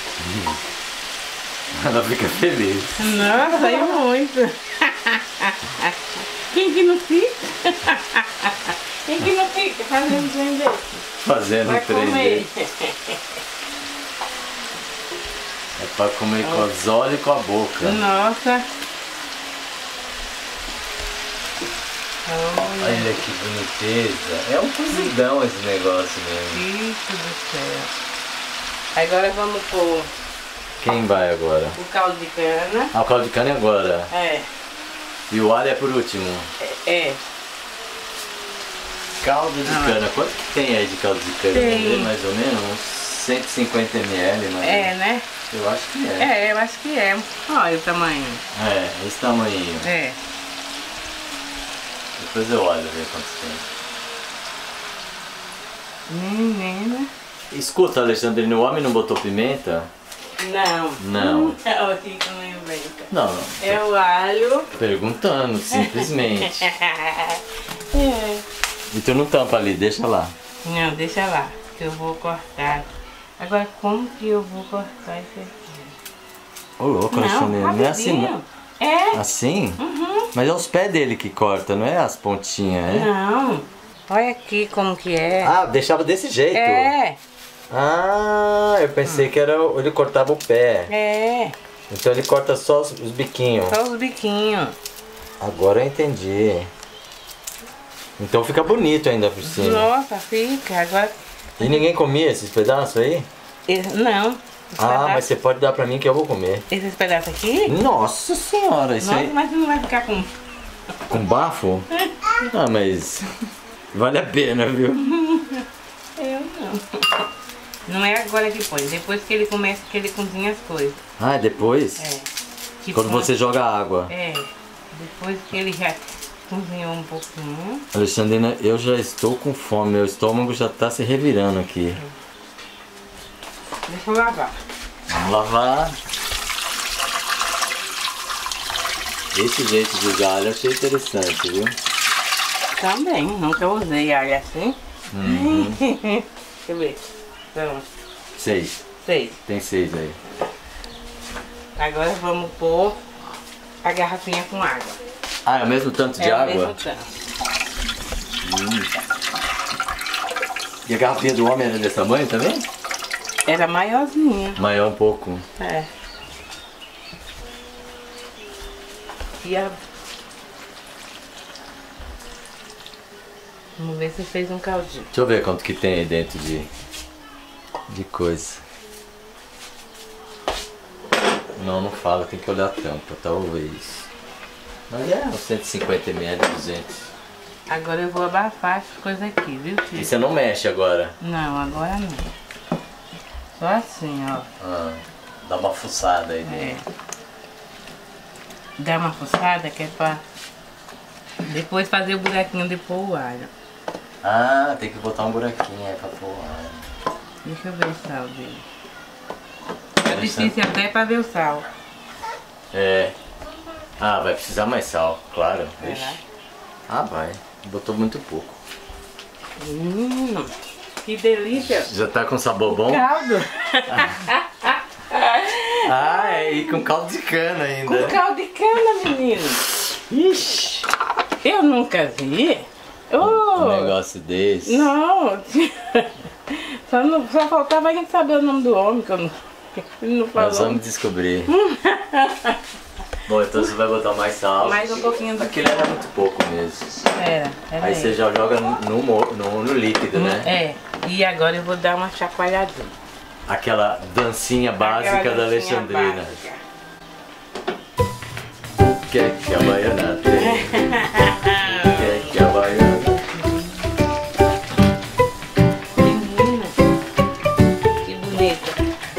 Ela fica feliz. Nossa, saiu muito. Quem que não fica? Quem que não fica fazendo um trem desse? Fazendo Vai um trem comer. desse. É pra comer com os olhos e com a boca. Nossa. Olha. Olha que boniteza. É um cozidão esse negócio mesmo. Isso do céu. Agora vamos pôr Quem vai agora? o caldo de cana. Ah, o caldo de cana é agora. É, E o alho é por último. é. Caldo de Ah. cana. Quanto que tem aí de caldo de cana? Tem. Vamos ver, mais ou menos uns cento e cinquenta mililitros, mais ou É, menos. né? Eu acho que é. É, eu acho que é. Olha o tamanho. É, esse tamanho. É. Depois eu olho ver quantos tem. Menina. Escuta, Alexandrina, o homem não botou pimenta? Não. Não. Olha aqui que não inventa. Não, não. É o alho. Perguntando, simplesmente. É. E tu não tampa ali, deixa lá. Não, deixa lá, que eu vou cortar. Agora, como que eu vou cortar isso aqui? Ô louco, Alexandrina, não é assim não. rapidinho. É? Assim? Uhum. Mas é os pés dele que corta, não é as pontinhas, é? Não. Olha aqui como que é. Ah, deixava desse jeito? É, Ah, eu pensei que era ele cortava o pé. é. Então ele corta só os, os biquinhos. Só os biquinhos. Agora eu entendi. Então fica bonito ainda por cima. Nossa, fica. Agora. E ninguém comia esses pedaços aí? Esse- não. Esses Ah, mas pedaços- você pode dar pra mim que eu vou comer. Esses pedaços aqui? Nossa senhora, isso Nossa, aí. mas não vai ficar com. Com bafo? Ah, mas vale a pena, viu? Eu não. Não é agora que põe, depois que ele começa, que ele cozinha as coisas. Ah, depois? É. Que Quando põe- você joga água. É. Depois que ele já Cozinhou um pouquinho. Alexandrina, eu já estou com fome, meu estômago já está se revirando aqui. Deixa eu lavar. Vamos lavar. Esse jeito de usar alho eu achei interessante, viu? Também, nunca usei alho assim. Uhum. Deixa eu ver. Então, Seis. seis. Tem seis aí. Agora vamos pôr a garrafinha com água. Ah, é o mesmo tanto de é água? O mesmo tanto. Hum. E a garrafinha do homem era desse tamanho também? Era maiorzinha. Maior um pouco. É. E a... Vamos ver se fez um caldinho. Deixa eu ver quanto que tem aí dentro de, de coisa. Não, não fala, tem que olhar a tampa, talvez. Mas é uns cento e cinquenta mililitros, duzentos. Agora eu vou abafar as coisas aqui, viu, filho? E você não mexe agora? Não, agora não. Só assim, ó. Ah, dá uma fuçada aí dentro. É. Dá uma fuçada que é pra depois fazer o buraquinho de pôr o alho. Ah, tem que botar um buraquinho aí pra pôr. Deixa eu ver o sal dele. É difícil até pra ver o sal. É. Ah, vai precisar mais sal, claro. Vai Ixi. lá. Ah, vai. Botou muito pouco. Hum, que delícia. Já tá com sabor bom? Caldo. Ah, é, e com caldo de cana ainda. Com caldo de cana, menino. Ixi. Eu nunca vi. Oh, Um negócio desse. não. Só, não. Só faltava a gente saber o nome do homem, que eu não, ele não falou. Nós vamos descobrir. Bom, então você vai botar mais sal. Mais um pouquinho do Aquele era muito pouco mesmo. Era, era Aí ele. você já joga no, mo- no, no líquido, né? É, e agora eu vou dar uma chacoalhadinha. Aquela dancinha básica Aquela da dancinha Alexandrina. básica. O que é que a baiana tem? O que é que a baiana Menina, que bonita.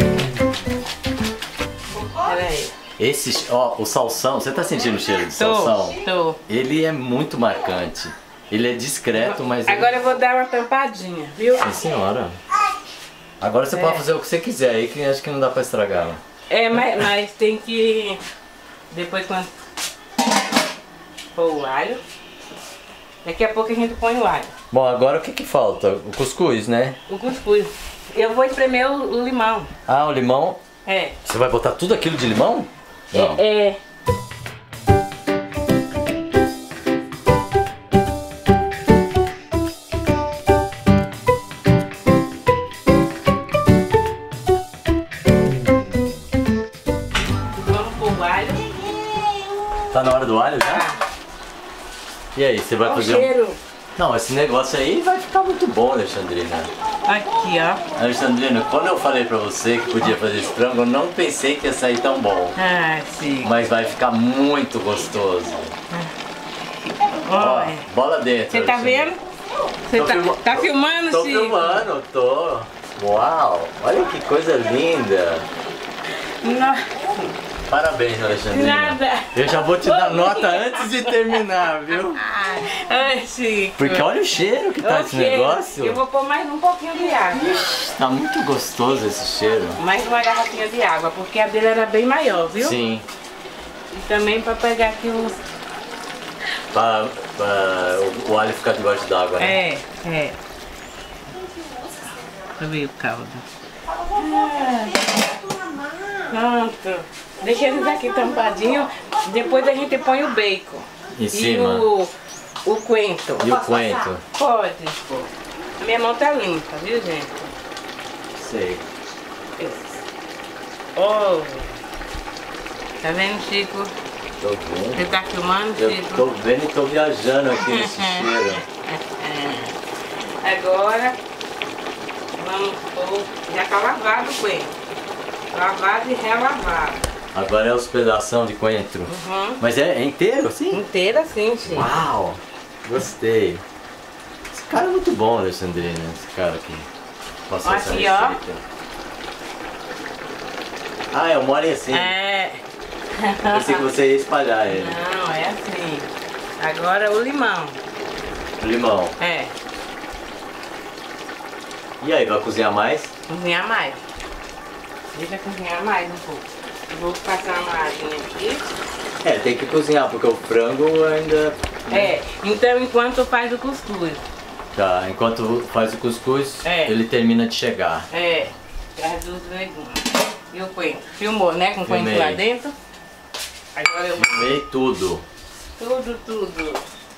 Peraí. Esse, ó, o salsão, você tá sentindo o cheiro de Tô, salsão? tô. Ele é muito marcante. Ele é discreto, mas... ele- Agora eu vou dar uma tampadinha, viu? Sim, senhora. Agora você É. pode fazer o que você quiser aí, que acho que não dá pra estragar. É, mas, mas tem que... Depois quando... Pôr o alho. Daqui a pouco a gente põe o alho. Bom, agora o que que falta? O cuscuz, né? O cuscuz. Eu vou espremer o, o limão. Ah, o limão. É. Você vai botar tudo aquilo de limão? Não. É, é. Vamos pôr o alho. Tá na hora do alho já? Ah, E aí, você vai o fazer um... cheiro. Não, esse negócio aí vai ficar muito bom, Alexandrina. Aqui, ó. Alexandrina, quando eu falei pra você que podia fazer esse frango, eu não pensei que ia sair tão bom. Ah, sim. Mas vai ficar muito gostoso. Ó, Olha. bola dentro. Você tá Alexandrina. vendo? Você Tô tá, filma- tá filmando, Tô Chico? filmando, tô. Uau, olha que coisa linda. Não, Parabéns, Alexandrina. nada. Eu já vou te dar nota antes de terminar, viu? Ai, Chico. Porque olha o cheiro que tá Olha o esse cheiro. negócio. Eu vou pôr mais um pouquinho de água. Tá muito gostoso esse cheiro. Mais uma garrafinha de água, porque a dele era bem maior, viu? Sim. E também pra pegar aqui os... Pra, pra o, o alho ficar debaixo d'água, né? É, é. Deixa eu ver o caldo. Ah, pronto. Deixa eles aqui tampadinho. Depois a gente põe o bacon. Em e cima. o, o coentro. E o coentro? Pode. A minha mão tá limpa, viu, gente? Sei. Ovo. Tá vendo, Chico? Tô vendo. Você tá filmando, Eu Chico? tô vendo e tô viajando aqui nesse cheiro. Agora, vamos pôr... Já tá lavado o coentro. Lavado e relavado. Agora é os pedação de coentro. Uhum. Mas é, é inteiro assim? Inteira assim, Chico. Uau! Gostei. Esse cara é muito bom, Alexandrina. Esse cara aqui. Passou essa Aqui, ó. receita. Ah, é o mole assim. É. Pensei que você ia espalhar ele. Não, é assim. Agora o limão. Limão. É, E aí, vai cozinhar mais? cozinhar mais. Deixa cozinhar mais um pouco. Eu vou passar uma aguinha aqui. É, tem que cozinhar, porque o frango ainda... É, então enquanto faz o cuscuz. Tá, enquanto faz o cuscuz, É. ele termina de chegar. É, as duas legumes. E o coentro. Filmou, né? Com o coentro Filmei. lá dentro. Agora eu vou... Filmei tudo. Tudo, tudo.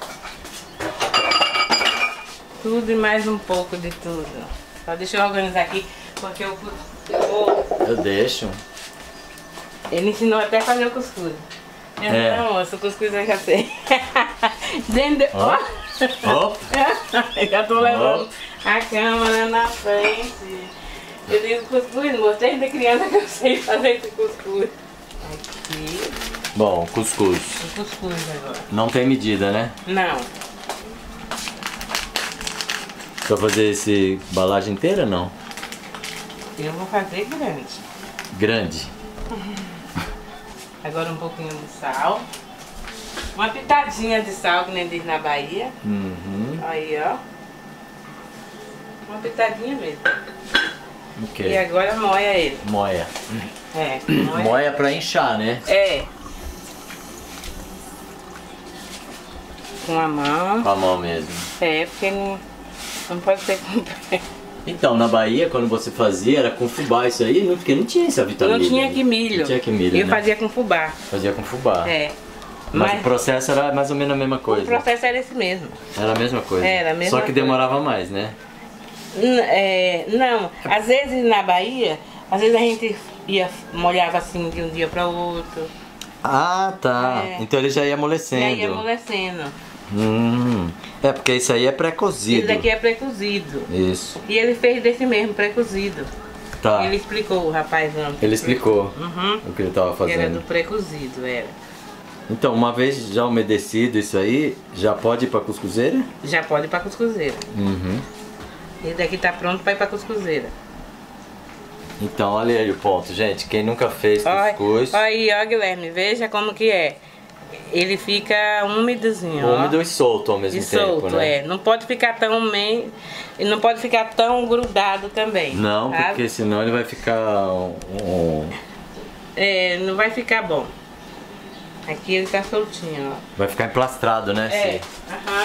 Tudo e mais um pouco de tudo. Só deixa eu organizar aqui, porque eu, eu vou... Eu deixo. Ele ensinou até a fazer o cuscuz. Eu É. Não, moço, o cuscuz eu já sei. Dentro de... Ó. Ó. Eu já tô levando a câmera na frente. Eu digo cuscuz, moço, desde criança que eu sei fazer esse cuscuz. Aqui, Bom, cuscuz. o cuscuz agora. Não tem medida, né? Não, Pra fazer esse embalagem inteira, não? eu vou fazer grande. Grande. Agora um pouquinho de sal. Uma pitadinha de sal, que nem diz na Bahia. Uhum. Aí, ó. Uma pitadinha mesmo. E Ok. agora moia ele. Moia. É, moia. Moia pra inchar, né? É. Com a mão. Com a mão mesmo. É, porque não, não pode ser com o pé. Então, na Bahia, quando você fazia, era com fubá isso aí, não- porque não tinha essa vitamina. Não tinha que milho. Não tinha que milho, Eu né? fazia com fubá. Fazia com fubá. É. Mas, Mas o processo era mais ou menos a mesma o coisa. processo era esse mesmo. Era a mesma coisa. Era a mesma Só que coisa. demorava mais, né? N- é, não, às vezes na Bahia, às vezes a gente ia, molhava assim de um dia para o outro. Ah, tá. É. Então ele já ia E amolecendo. aí ia amolecendo. Hum. É, porque isso aí é Esse pré-cozido. daqui é pré-cozido. Isso. E ele fez desse mesmo, pré-cozido. Tá. Ele explicou, o rapaz não. Ele explicou Uhum. o que ele tava Que era do fazendo. pré-cozido, era. Então, uma vez já umedecido isso aí, já pode ir pra cuscuzeira? Já pode ir pra cuscuzeira. Uhum. Esse daqui tá pronto pra ir pra cuscuzeira. Então, olha aí o ponto, gente. Quem nunca fez Olha cuscuz, olha aí, ó, Guilherme, veja como que é. Ele fica úmidozinho, ó. úmido e solto ao mesmo E tempo, solto, né? é. Não pode ficar tão meio. E não pode ficar tão grudado também. Não, sabe? porque senão ele vai ficar um, um- É, não vai ficar bom. Aqui ele tá soltinho, ó. vai ficar emplastrado, né? É. Sim. Aham.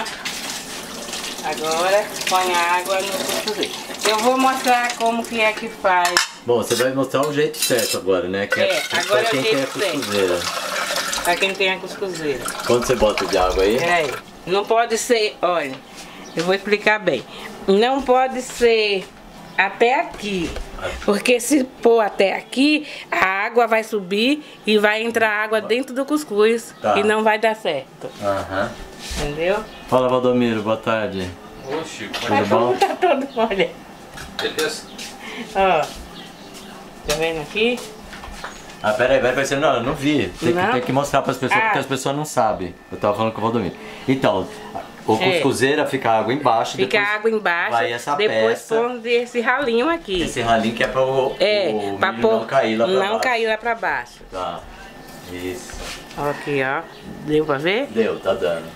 Agora põe a água no cuscuzeiro. Eu vou mostrar como que é que faz. Bom, você vai mostrar o jeito certo agora, né? Que É, pra agora é o quem jeito quer cuscuzeira. Pra quem tem a cuscuzeira. Quanto você bota de água aí? Peraí. Não pode ser, olha, eu vou explicar bem. Não pode ser até aqui. Porque se pôr até aqui, a água vai subir e vai entrar água dentro do cuscuz. Tá. E não vai dar certo. Aham. Entendeu? Fala, Valdomiro, boa tarde. Ô, Chico, Mas bom? como tá todo molhado. beleza? Ó. Tá vendo aqui? Ah, peraí, peraí, peraí, não, eu não vi. Tem que, Não? tem que mostrar pras pessoas, Ah. porque as pessoas não sabem. Eu tava falando com o Valdomiro. Então, o É. cuscuzeira fica água embaixo, Fica depois água embaixo. vai essa depois peça. põe esse ralinho aqui. esse ralinho que é para o, É, o pra milho pôr- não cair lá pra não baixo. cair lá pra baixo. Tá, isso. Ó, aqui, ó. Deu pra ver? Deu, tá dando.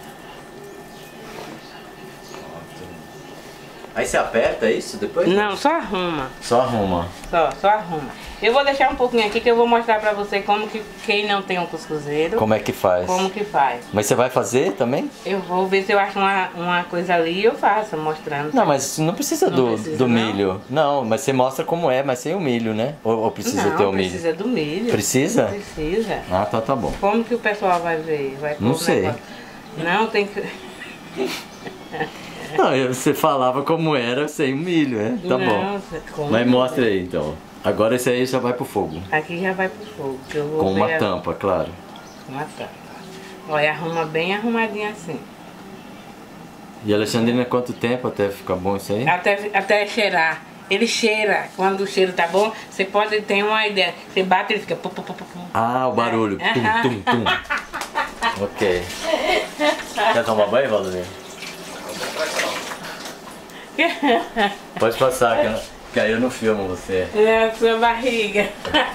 Aí você aperta isso depois? Não, só arruma. Só arruma. Só, só arruma. Eu vou deixar um pouquinho aqui que eu vou mostrar pra você como que quem não tem um cuscuzeiro, como, Como é que faz? que faz. Mas você vai fazer também? Eu vou ver se eu acho uma, uma coisa ali e eu faço, mostrando. Não, mas não precisa, Não do, precisa, do não? milho. Não, mas você mostra como é, mas sem o milho, né? Ou, ou precisa não, ter o milho? precisa do milho. Precisa? Precisa. Ah, tá, tá bom. Como que o pessoal vai ver? Vai pôr Não o sei. negócio? Não, tem que... Não, eu- você falava como era sem o milho, né? Tá bom. Não, como Mas que- mostra aí, então. Agora esse aí já vai pro fogo. Aqui já vai pro fogo. Que eu vou Com uma ver a- tampa, claro. Uma tampa. Olha, arruma bem arrumadinho assim. E Alexandrina, quanto tempo até ficar bom isso aí? Até, até cheirar. Ele cheira. Quando o cheiro tá bom, você pode ter uma ideia. Você bate e ele fica... Pu, pu, pu, pu, pu. Ah, o barulho. É. Tum, tum, tum. Ok. Quer tomar banho, Valdomiro? Pode passar, que, eu- que aí eu não filmo você. É a sua barriga.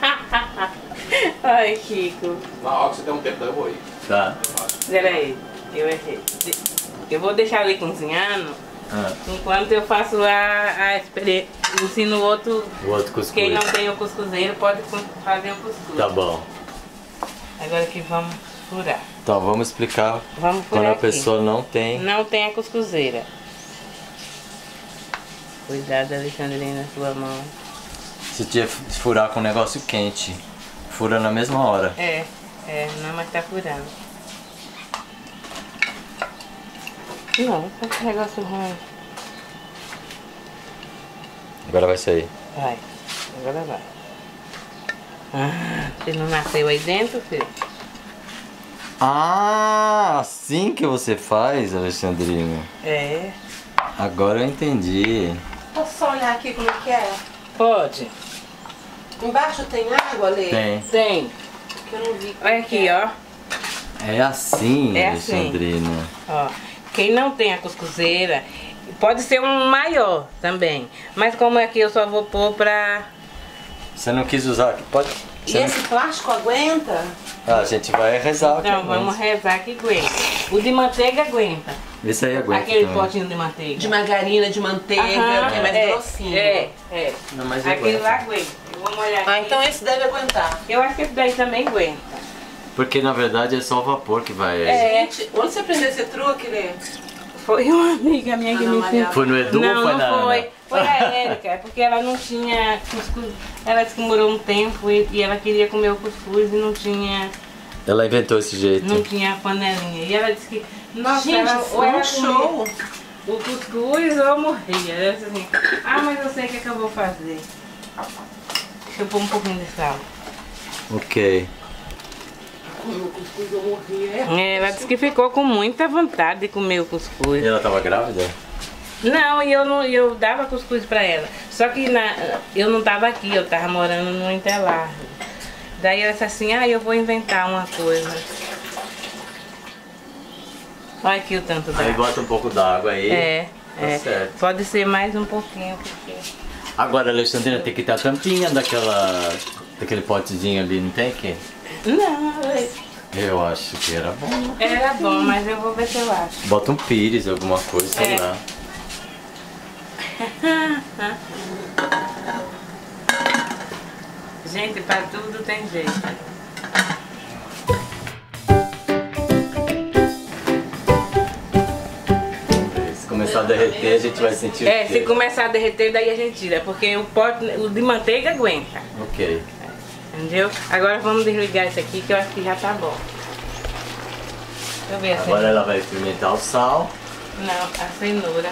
Ai, Chico. Na hora que você der um tempo, daí eu vou ir. Tá. Peraí. Eu errei. Eu vou deixar ele cozinhando Ah, enquanto eu faço a, a experiência. Ensino o outro. o outro cuscuz. Quem não tem o cuscuzeiro pode fazer o cuscuz. Tá bom. Agora que vamos furar. Então vamos explicar Vamos quando furar a aqui. pessoa não tem. Não tem a cuscuzeira. Cuidado, Alexandrina, na sua mão. Se tiver que furar com um negócio quente, fura na mesma hora. É, é, não, mas tá furando. Não, esse negócio ruim. Agora vai sair. Vai, agora vai. Ah, você não nasceu aí dentro, filho? Ah, assim que você faz, Alexandrina. É. Agora eu entendi. Posso só olhar aqui como é que é? Pode. Embaixo tem água, Lê? Tem. Tem. Que eu não vi. Olha aqui, ó. É assim, É assim. Alexandrina. Ó. Quem não tem a cuscuzeira, pode ser um maior também. Mas como aqui eu só vou pôr pra... Você não quis usar aqui? Pode. E Você não- esse plástico aguenta? Ah, a gente vai rezar aqui. Não, vamos rezar que aguenta. O de manteiga aguenta. Esse aí aguenta. Aquele também. potinho de manteiga. De margarina, de manteiga, Aham, que é mais é, grossinho. É, é. Não, mas Aquele aguenta. lá aguenta. Vamos olhar aqui. Ah, então esse deve aguentar. Eu acho que esse daí também aguenta. Porque na verdade é só o vapor que vai. É. Gente, onde você aprendeu esse truque, Lê? Foi uma amiga minha que Ana me Maria. ensinou. Foi no Edu Não, ou foi não na foi. Ana? Foi a Érica, é porque ela não tinha cuscuz. Ela disse que morou um tempo e, e ela queria comer o cuscuz e não tinha, Ela inventou esse jeito. não tinha a panelinha. E ela disse que, nossa, Gente, ela, ou foi ela um show. comia o cuscuz ou morria. Ela disse assim, ah, mas eu sei o que, é que eu vou fazer. Deixa eu pôr um pouquinho de sal. Ok. No cuscuz eu morria. É, ela disse que ficou com muita vontade de comer o cuscuz. E ela tava grávida? Não, e eu, não, eu dava cuscuz pra ela. Só que na, eu não tava aqui, eu tava morando no Interlagos. Daí ela disse assim, ah, eu vou inventar uma coisa. Olha aqui o tanto Aí d'água. bota um pouco d'água aí. É, Tá é. certo. Pode ser mais um pouquinho, porque... Agora, Alexandrina, tem que ter a tampinha daquela, daquele potezinho ali, não tem que? Não, Eu acho que era bom. era bom, mas eu vou ver se eu acho. Bota um pires, alguma coisa, sei É. lá. Gente, pra tudo tem jeito. Se começar a derreter, a gente vai sentir É, o se quê? começar a derreter, daí a gente tira, porque o pote, o de manteiga aguenta. Ok. Entendeu? Agora vamos desligar isso aqui que eu acho que já tá bom. Deixa eu ver a Agora cenoura. ela vai experimentar o sal. Não, a cenoura.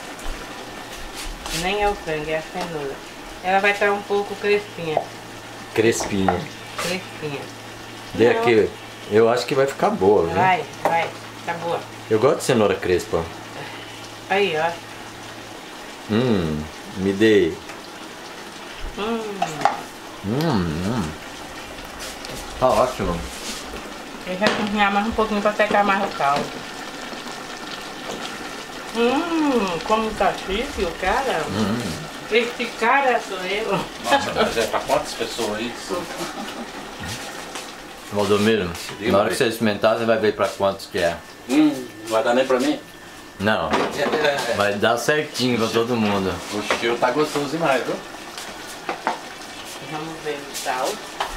Nem é o frango, é a cenoura. Ela vai estar um pouco crespinha. Crespinha. Crespinha. Dê Não. aqui. Eu acho que vai ficar boa, viu? Vai, vai. Tá boa. Eu gosto de cenoura crespa. Aí, ó. Hum, me dê. Hum. Hum, hum. Tá ótimo. Deixa eu cozinhar mais um pouquinho pra secar mais o caldo. Hum, como tá chique o cara. Hum. Esse cara sou eu. Nossa, mas é pra quantas pessoas isso? Valdomiro, na hora que você experimentar, você vai ver pra quantos que é. Hum, não vai dar nem pra mim? Não, É, vai dar certinho pra todo mundo. o cheiro tá gostoso demais, viu? Vamos ver o sal.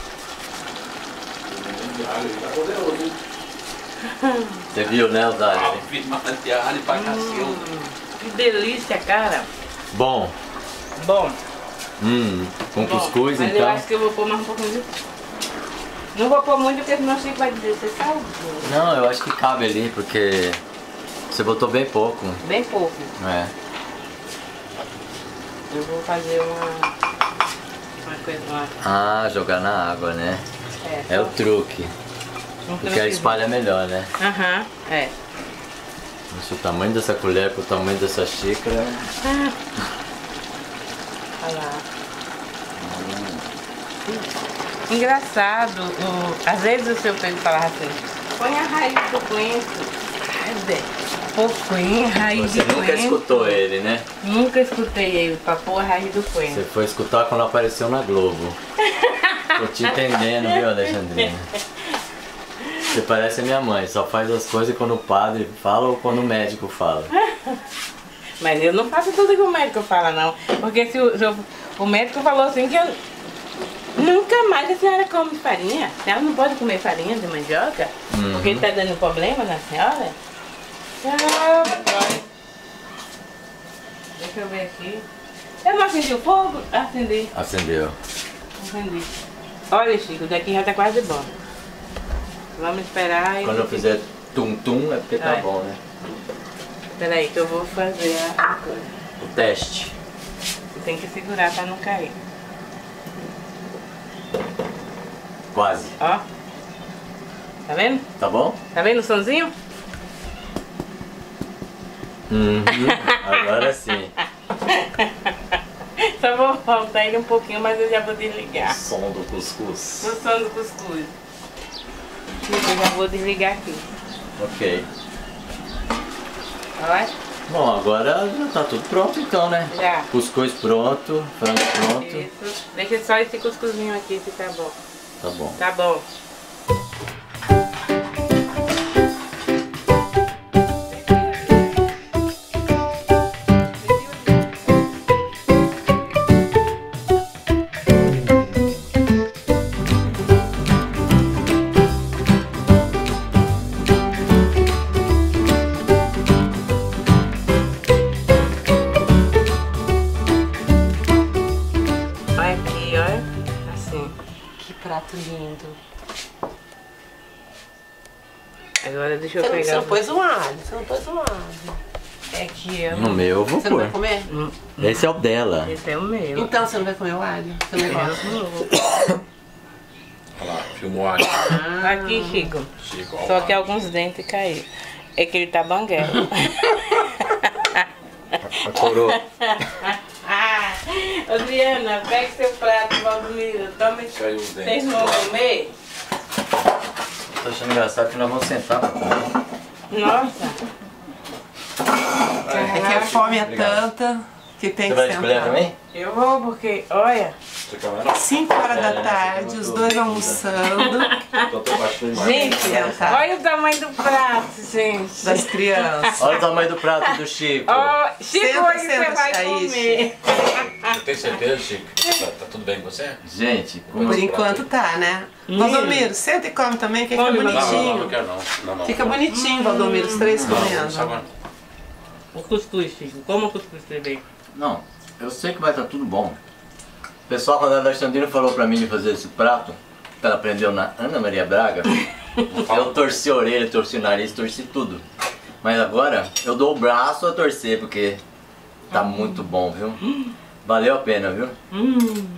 Tá poderoso, hein? Você viu, né, Osário? Ave Maria, alho pra cacilda. Que delícia, cara. Bom, Bom. hum, com bom, cuscuz mas eu então. acho que eu vou pôr mais um pouquinho de... Não vou pôr muito, porque senão o Chico vai dizer, você salgou. Não, eu acho que cabe ali, porque você botou bem pouco. Bem pouco. É. Eu vou fazer uma... Uma coisa... Uma... Ah, jogar na água, né? É, É o só truque. um Porque a truquezinho. espalha melhor, né? Aham, é. Nossa, o tamanho dessa colher pro tamanho dessa xícara. Ah. Olha lá. Engraçado, o... às vezes o seu Pedro falava assim, põe a raiz do coentro. Ai, Zé, pô, põe a raiz Você do nunca coentro. escutou ele, né? Nunca escutei ele pra pôr a raiz do Você coentro. foi escutar quando apareceu na Globo. Tô te entendendo, viu, Alexandrina? Você parece a minha mãe, só faz as coisas quando o padre fala ou quando o médico fala. Mas eu não faço tudo que o médico fala, não. Porque se o, se o, o médico falou assim que eu... Nunca mais a senhora come farinha. A senhora não pode comer farinha de mandioca? Uhum. Porque está dando problema na senhora? Ah, vai. Deixa eu ver aqui. Eu não acendi o fogo? Acendi. Acendeu. Acendi. Olha, Chico, daqui já tá quase bom. Vamos esperar. Quando eu fizer tum-tum é porque tá Vai. bom, né? Peraí que eu vou fazer a coisa. O teste. Você tem que segurar pra não cair. Quase. Ó. Tá vendo? Tá bom? Tá vendo o sonzinho? Uhum. Agora sim. Só vou voltar ele um pouquinho, mas eu já vou desligar. Som do cuscuz. O som do cuscuz. Eu já vou desligar aqui. Ok. Olha. Bom, agora já tá tudo pronto então, né? Já. Cuscuz pronto, frango pronto. Isso. Deixa só esse cuscuzinho aqui se tá bom. Tá bom. Tá bom. Olha aqui, olha. Assim. Que prato lindo. Agora deixa eu Você não, você pegar. não pôs o alho, você não pôs o alho. É que eu. No meu eu vou Você não vai pôr. comer? Esse é o dela. Esse é o meu. Então você não vai comer o alho? Você não gosta? Eu vou. Olha lá, filmou ali. Aqui, Chico. Chico, Só que alguns dentes caíram. É que ele tá banguelo. A coroa. Ah, Adriana, pega seu prato, Valdomiro. Toma esse. Caiu os dentes. Vocês vão comer? Tô achando engraçado que nós vamos sentar pra comer. Nossa. É que a fome é tanta que tem Você que vai escolher sentar. também? Eu vou porque, olha. Você quer mais? cinco horas É, da né? tarde, os dois almoçando Tô até baixo demais. Gente, sentar. olha o tamanho do prato, gente. das crianças. Olha o tamanho do prato do Chico. Ó, Chico, Senta, hoje você senta, vai Thaís. comer. Você tem certeza, Chico? Tá, tá tudo bem com você? Gente, como Por enquanto tá, né? Valdomiro, senta e come também, que fica Come, Não, não, não, não bonitinho. quero não. Não, não. Fica bonitinho, Valdomiro, os três Não, não, comendo. sabe? O cuscuz, Chico. Como o cuscuz também? Não, eu sei que vai estar tudo bom. O pessoal, quando a Alexandrina falou pra mim de fazer esse prato, que ela aprendeu na Ana Maria Braga, eu torci a orelha, torci o nariz, torci tudo. Mas agora eu dou o braço a torcer, porque tá muito bom, viu? Valeu a pena, viu? Hum.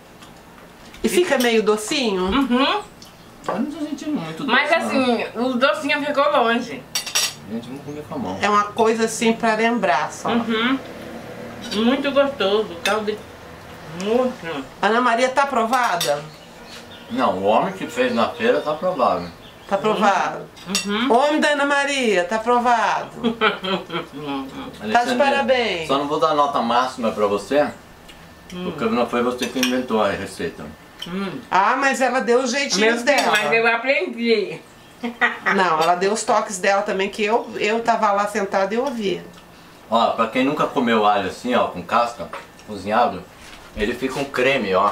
E fica meio docinho? Uhum. Eu não tô sentindo muito doce, Mas não. assim, o docinho ficou longe. Gente, vamos comer com a mão. É uma coisa assim pra lembrar só. Uhum. Muito gostoso. Caldo de... Muito. Ana Maria tá aprovada? Não, o homem que fez na feira tá provável. Tá aprovado. Uhum. Homem da Ana Maria, tá aprovado. Tá de parabéns. Só não vou dar nota máxima pra você, porque não foi você que inventou a receita. Hum. Ah, mas ela deu os Meu jeitinhos filho, dela. mas eu aprendi. Não, ela deu os toques dela também, que eu, eu tava lá sentada e eu ouvi. Ó, pra quem nunca comeu alho assim, ó, com casca, cozinhado, ele fica um creme, ó.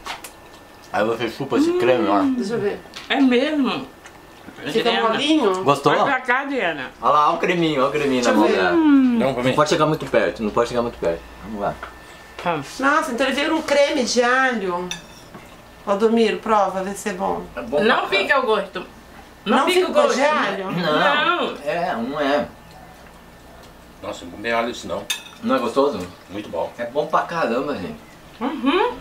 Aí você chupa esse creme, ó. Deixa eu ver. É mesmo. Fica Adriana. molinho? Gostou? Vai Ó pra cá, Diana. lá, ó o creminho, ó o creminho na Deixa eu mão ver. dela. Não, pra mim. Não pode chegar muito perto, não pode chegar muito perto. Vamos lá. Vamos. Nossa, então ele veio um creme de alho. Valdomiro, prova, vai ser bom. É bom Não pra fica o gosto. Não fica fica o gosto de alho? Não, Não. é, não é. Nossa, não comi alho isso não. Não é gostoso? Muito bom. É bom pra caramba, gente. Uhum.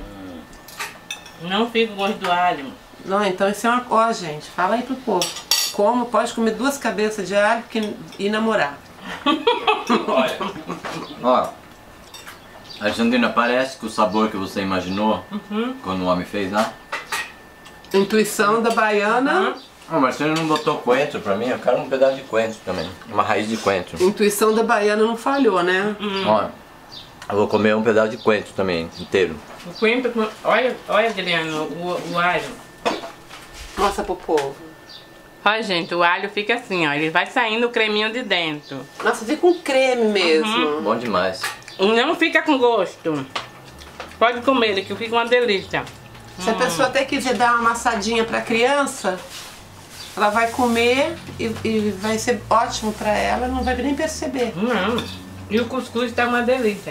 Não fica o gosto do alho. Não, então isso é uma... Ó, gente, fala aí pro povo. Como pode comer duas cabeças de alho que... e namorar. Olha, Ó, Alexandrina, parece que o sabor que você imaginou quando o homem fez, né? Intuição da baiana. Ah, mas você não botou coentro pra mim? Eu quero um pedaço de coentro também. Uma raiz de coentro. Intuição da baiana não falhou, né? Ó, eu vou comer um pedaço de coentro também, inteiro. O coentro com... Olha, olha, Adriano, o, o alho. Mostra pro povo. Ó, gente, o alho fica assim, ó. Ele vai saindo o creminho de dentro. Nossa, fica um creme mesmo. Uhum. Bom demais. Não fica com gosto. Pode comer ele, que fica uma delícia. Se a pessoa até quiser dar uma amassadinha pra criança, ela vai comer e, e vai ser ótimo pra ela, não vai nem perceber. Hum. E o cuscuz tá uma delícia.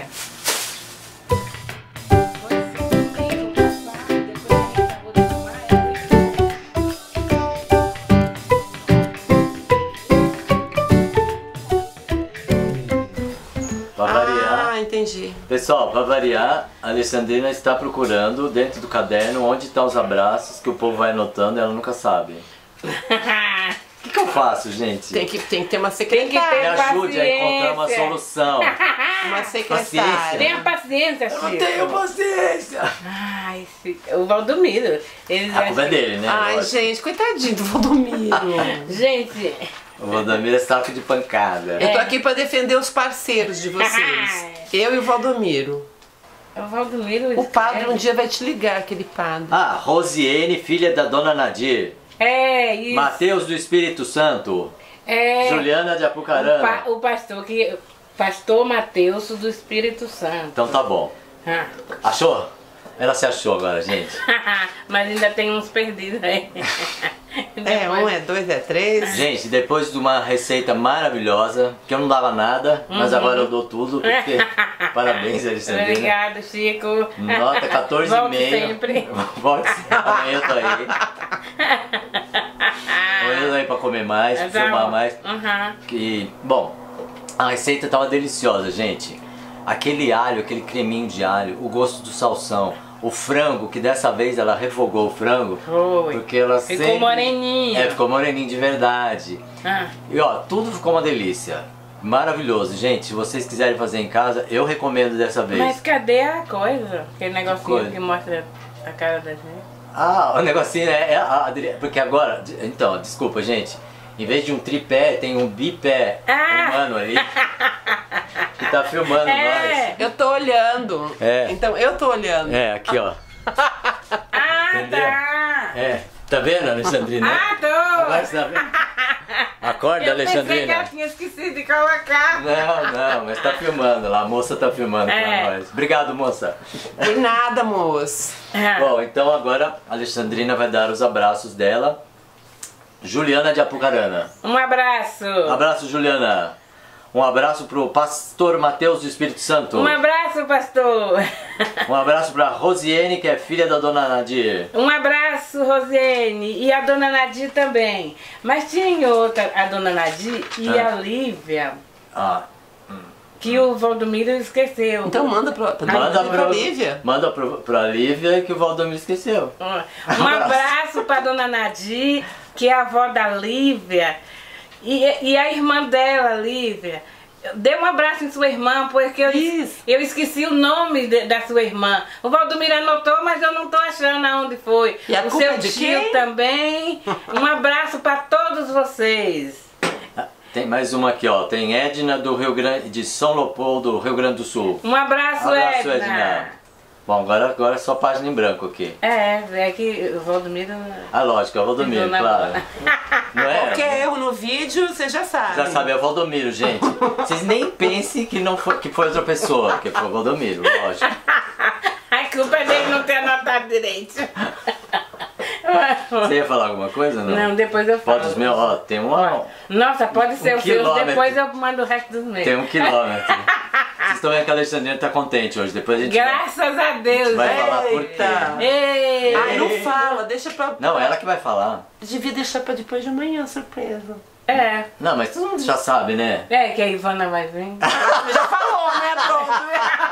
Pra variar. Ah, entendi. Pessoal, pra variar, a Alexandrina está procurando dentro do caderno onde estão os abraços que o povo vai anotando e ela nunca sabe. O que, que eu faço, gente? Tem que, tem que ter uma Tem que ter Me secretária. ajude a encontrar uma paciência. solução. Uma Paciência. secretária. Tenha paciência, Chico. Não tenho paciência. Ai, Chico. O Valdomiro. Eles A culpa é acham- dele, né? Ai, Lógico. gente, coitadinho do Valdomiro. Gente, O Valdomiro é saco de pancada. Eu tô aqui pra defender os parceiros de vocês. Eu e o Valdomiro. o Valdomiro... O padre um escreve. dia vai te ligar, aquele padre. Ah, Rosiane, filha da Dona Nadir. É, isso. Mateus do Espírito Santo. É, Juliana de o, Apucarana. pa- o pastor que... Pastor Mateus do Espírito Santo. Então tá bom. Ah. Achou? Ela se achou agora, gente. Mas ainda tem uns perdidos aí. É, um é dois, é três. Gente, depois de uma receita maravilhosa, que eu não dava nada, mas Uhum. agora eu dou tudo, porque... Parabéns, Alexandrina. Obrigado, Chico. Nota quatorze Volte e meio. sempre. Volte sempre. Amanhã eu tô aí. Amanhã eu tô aí pra comer mais, pra Tá filmar bom. mais. Uhum. Que, bom, a receita tava deliciosa, gente. Aquele alho, aquele creminho de alho, o gosto do salsão, o frango, que dessa vez ela refogou o frango. Foi. Porque ela Ficou sempre... moreninho. É, ficou moreninho de verdade. Ah. E ó, tudo ficou uma delícia. Maravilhoso. Gente, se vocês quiserem fazer em casa, eu recomendo dessa vez. Mas cadê a coisa? Aquele negocinho coisa? que mostra a cara da gente. Ah, o negocinho é, é a Adri... Porque agora, então, desculpa, gente. Em vez de um tripé, tem um bipé Ah! humano ali. Que tá filmando É. Eu tô olhando. É. Então, eu tô olhando. nós. É, aqui ó. Ah, Entendeu? tá! É. Tá vendo, Alexandrina? Ah, tô! Agora você tá vendo? Acorda, Eu pensei que Alexandrina. ela tinha esquecido de colocar. Não, não, mas tá filmando lá. A moça tá filmando É. pra nós. Obrigado, moça. Por nada, moço. Ah. Bom, então agora a Alexandrina vai dar os abraços dela. Juliana de Apucarana. Um abraço! Abraço, Juliana. Um abraço pro pastor Mateus do Espírito Santo. Um abraço, pastor! Um abraço pra Rosiane, que é filha da Dona Nadir. Um abraço, Rosiane, e a dona Nadir também. Mas tinha outra, a dona Nadir e Ah. a Lívia, Ah, que o Valdomiro esqueceu. Então manda pra, pra, manda pra pro, Lívia. Manda pro, pra Lívia, que o Valdomiro esqueceu. Um abraço para dona Nadir, que é a avó da Lívia, e, e a irmã dela, Lívia. Dê um abraço em sua irmã, porque eu, Isso. eu esqueci o nome de- da sua irmã. O Valdomiro anotou, mas eu não tô achando aonde foi. E a o culpa seu é de tio quem? também. Um abraço para todos vocês. Tem mais uma aqui, ó. Tem Edna do Rio Grande, de São Leopoldo, Rio Grande do Sul. Um abraço, Abraço, Edna. Edna. Bom, agora, agora é só página em branco aqui. É, é que o Valdomiro... Ah, lógico, é o Valdomiro, Pisou na claro. bola. Não é? Qualquer erro no vídeo, você já sabe. Já sabe, é o Valdomiro, gente. Vocês nem pensem que, não foi, que foi outra pessoa, porque foi o Valdomiro, lógico. A culpa é dele não ter anotado direito. Você ia falar alguma coisa, não? Não, depois eu falo. Pode os meus, ó, tem uma... Nossa, pode ser Um os seus, quilômetro. depois eu mando o resto dos meus. Tem um quilômetro. Vocês estão vendo que a Alexandrina tá contente hoje, depois a gente vai, Graças a Deus. vai é. falar por quê. Eita. Ei. Ai, não fala, deixa pra... Não, ela que vai falar. Devia deixar pra depois de amanhã, surpresa. É. Não, mas todo mundo já sabe, né? É que a Ivana vai vir. Já falou, né? Pronto.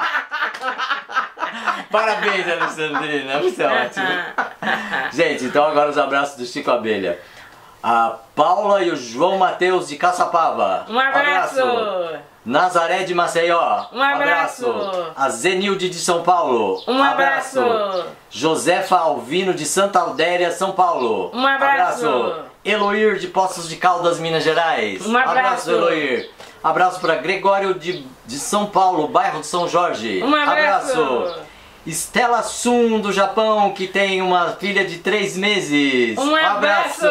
Parabéns, Alexandrina, isso é ótimo. Gente, então agora os abraços do Chico Abelha. A Paula e o João Mateus de Caçapava. Um abraço. Nazaré de Maceió. Um abraço. A Zenilde de São Paulo. Um abraço. Josefa Alvino de Santa Aldéria, São Paulo. Um abraço. Eloir de Poços de Caldas, Minas Gerais. Um abraço. Eloir. Abraço para Gregório de, de São Paulo, bairro de São Jorge. Um abraço. Estela Sun, do Japão, que tem uma filha de três meses. Um abraço!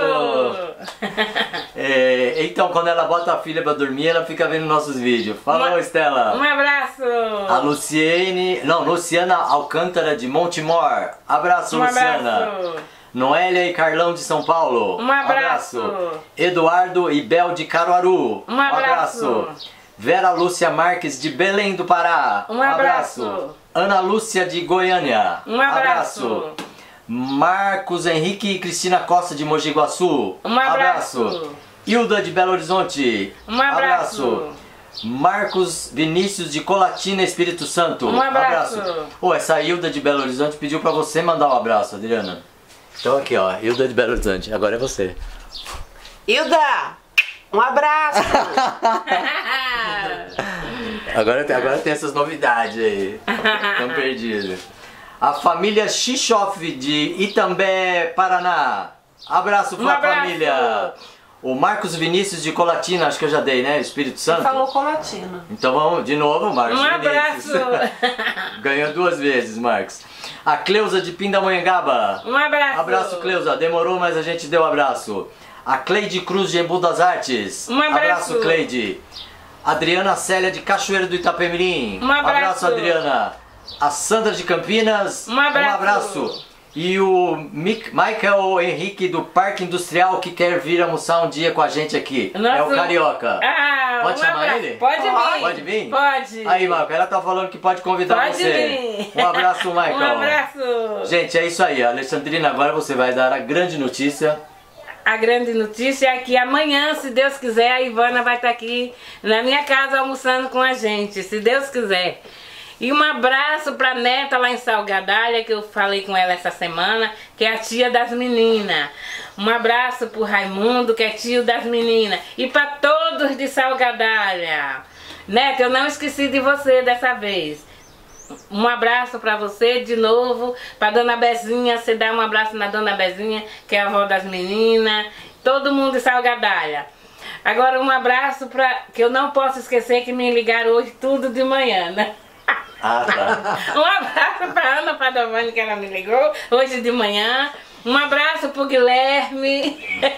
É, então, quando ela bota a filha pra dormir, ela fica vendo nossos vídeos. Falou, Um- Estela! Um abraço! A Luciene... Não, Luciana Alcântara, de Montemor. Abraço, Um Luciana! abraço! Noélia e Carlão, de São Paulo. Um abraço. Eduardo e Bel, de Caruaru. Um abraço. Vera Lúcia Marques, de Belém do Pará. Um abraço. Ana Lúcia, de Goiânia. Um abraço. Marcos Henrique e Cristina Costa, de Mogi Guaçu. Um abraço. Hilda, de Belo Horizonte. Um abraço. Marcos Vinícius, de Colatina, Espírito Santo. Um abraço. Ô, essa Hilda de Belo Horizonte pediu pra você mandar um abraço, Adriana. Então aqui, ó, Hilda de Belo Horizonte. Agora é você. Hilda, um abraço. Agora, tem- agora tem essas novidades aí. Estão perdidos. A família Xixoff, de Itambé, Paraná. Abraço pra Um abraço. família. O Marcos Vinícius, de Colatina, acho que eu já dei, né? Espírito Santo. Falou com latina. Então vamos de novo, Marcos Um Vinícius. abraço! Ganhou duas vezes, Marcos. A Cleusa, de Pindamonhangaba. Um abraço! Abraço, Cleusa. Demorou, mas a gente deu abraço. A Cleide Cruz, de Embu das Artes. Um abraço. Cleide. Adriana Célia, de Cachoeiro do Itapemirim. Um abraço. Adriana. A Sandra, de Campinas. Um abraço. Um abraço. E o Mic- Michael Henrique, do Parque Industrial, que quer vir almoçar um dia com a gente aqui. É o Nosso- Carioca. Ah, Pode um chamar abraço. ele? Pode vir. Pode vir? Pode. Aí, Michael, ela tá falando que pode convidar Pode você. vir. Um abraço, Michael. Um abraço. Gente, é isso aí. Alexandrina, agora você vai dar a grande notícia. A grande notícia é que amanhã, se Deus quiser, a Ivana vai estar aqui na minha casa almoçando com a gente, se Deus quiser. E um abraço pra neta lá em Salgadalha, que eu falei com ela essa semana, que é a tia das meninas. Um abraço pro Raimundo, que é tio das meninas. E pra todos de Salgadalha. Neta, eu não esqueci de você dessa vez. Um abraço pra você de novo, pra Dona Bezinha, você dá um abraço na Dona Bezinha, que é a avó das meninas, todo mundo de Salgadalha. Agora um abraço pra, que eu não posso esquecer que me ligaram hoje tudo de manhã, né? Ah, tá. Um abraço pra Ana Padovani, que ela me ligou hoje de manhã. Um abraço pro Guilherme.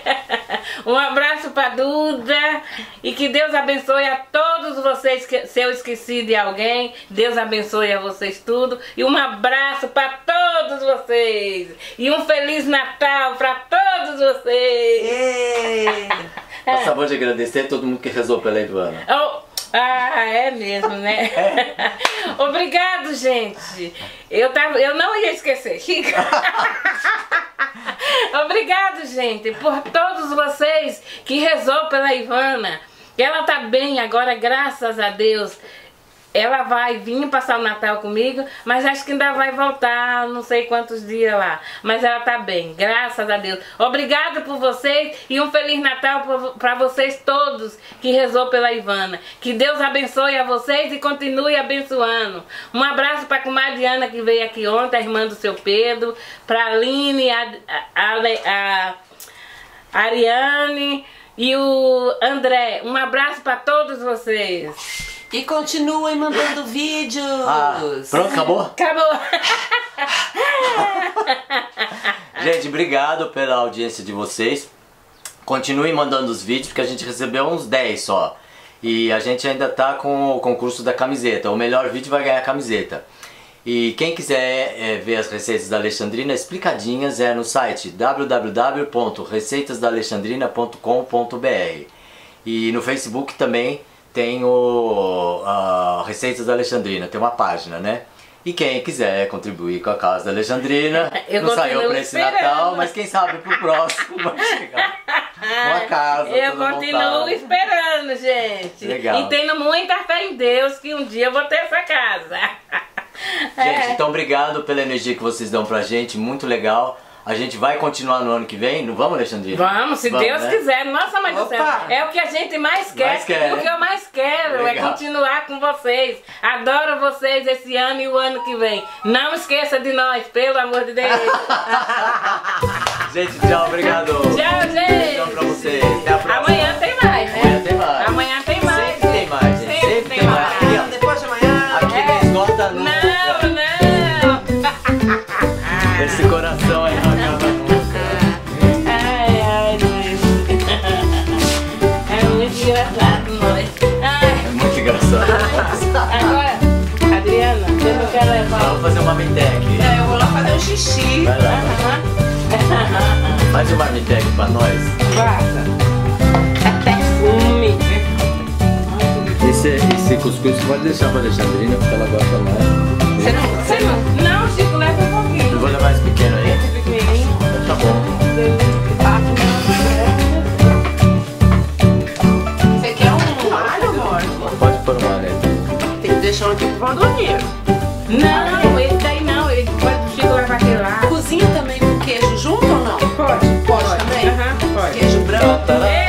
Um abraço pra Duda. E que Deus abençoe a todos vocês. Que, se eu esqueci de alguém, Deus abençoe a vocês tudo. E um abraço pra todos vocês. E um Feliz Natal pra todos vocês. Ê, Acabou de agradecer a todo mundo que rezou pela Ivana. Oh, ah, é mesmo, né? Obrigado, gente. Eu, tava, eu não ia esquecer. Obrigado, gente, por todos vocês que rezou pela Ivana. Ela tá bem agora, graças a Deus. Ela vai vir passar o Natal comigo, mas acho que ainda vai voltar não sei quantos dias lá. Mas ela tá bem, graças a Deus. Obrigada por vocês e um Feliz Natal para vocês todos que rezou pela Ivana. Que Deus abençoe a vocês e continue abençoando. Um abraço para a comadre Ana, que veio aqui ontem, a irmã do seu Pedro. Para a Aline, a, a, a, a Ariane e o André. Um abraço para todos vocês. e continuem mandando vídeos. Ah, pronto, acabou? Acabou. Gente, obrigado pela audiência de vocês. Continuem mandando os vídeos, porque a gente recebeu uns dez só. E a gente ainda tá com o concurso da camiseta. O melhor vídeo vai ganhar a camiseta. E quem quiser é, ver as receitas da Alexandrina explicadinhas é no site w w w ponto receitas da alexandrina ponto com ponto b r. E no Facebook também tem o a Receitas da Alexandrina, tem uma página, né? E quem quiser contribuir com a causa da Alexandrina, Eu não saiu continuo para esse esperando. Natal, mas quem sabe pro próximo vai chegar uma casa. Eu toda continuo montada. esperando, gente. Legal. E tendo muita fé em Deus que um dia eu vou ter essa casa. Gente, É. então obrigado pela energia que vocês dão pra gente, muito legal. A gente vai continuar no ano que vem, não vamos, Alexandrina? Vamos, se Deus né? quiser. Nossa, mãe do Opa! céu. É o que a gente mais quer. Mais quer, E o né? que eu mais quero Legal. é continuar com vocês. Adoro vocês esse ano e o ano que vem. Não esqueça de nós, pelo amor de Deus. Gente, tchau, obrigado. Tchau, gente. Beijão pra vocês. Até a próxima. Amanhã tem mais, né? Amanhã tem mais. Amanhã tem mais. Sempre tem mais, gente. Sempre tem mais. Aqui, ó. Depois de amanhã. Aqui não esgota nunca. Não, não. Quer levar? Vamos fazer uma marmitex. É, eu vou lá fazer um xixi. Vai lá. Faz uma marmitex pra nós. Guarda. É perfume. Esse, esse cuscuz pode deixar pra Alexandrina, porque ela gosta mais. Você não, você não? Não, Chico, leva um pouquinho. Eu vou levar esse pequeno aí. Esse pequenininho. Tá bom. Você quer um alho, amor? Pode pôr uma nele. Tem que deixar um aqui pro bandoneiro. Não, esse daí não. Ele pode o Chico levar aquele lá. Cozinha também com queijo junto ou não? Pode. Pode também? Aham, pode. Queijo branco. Tá, tá, tá.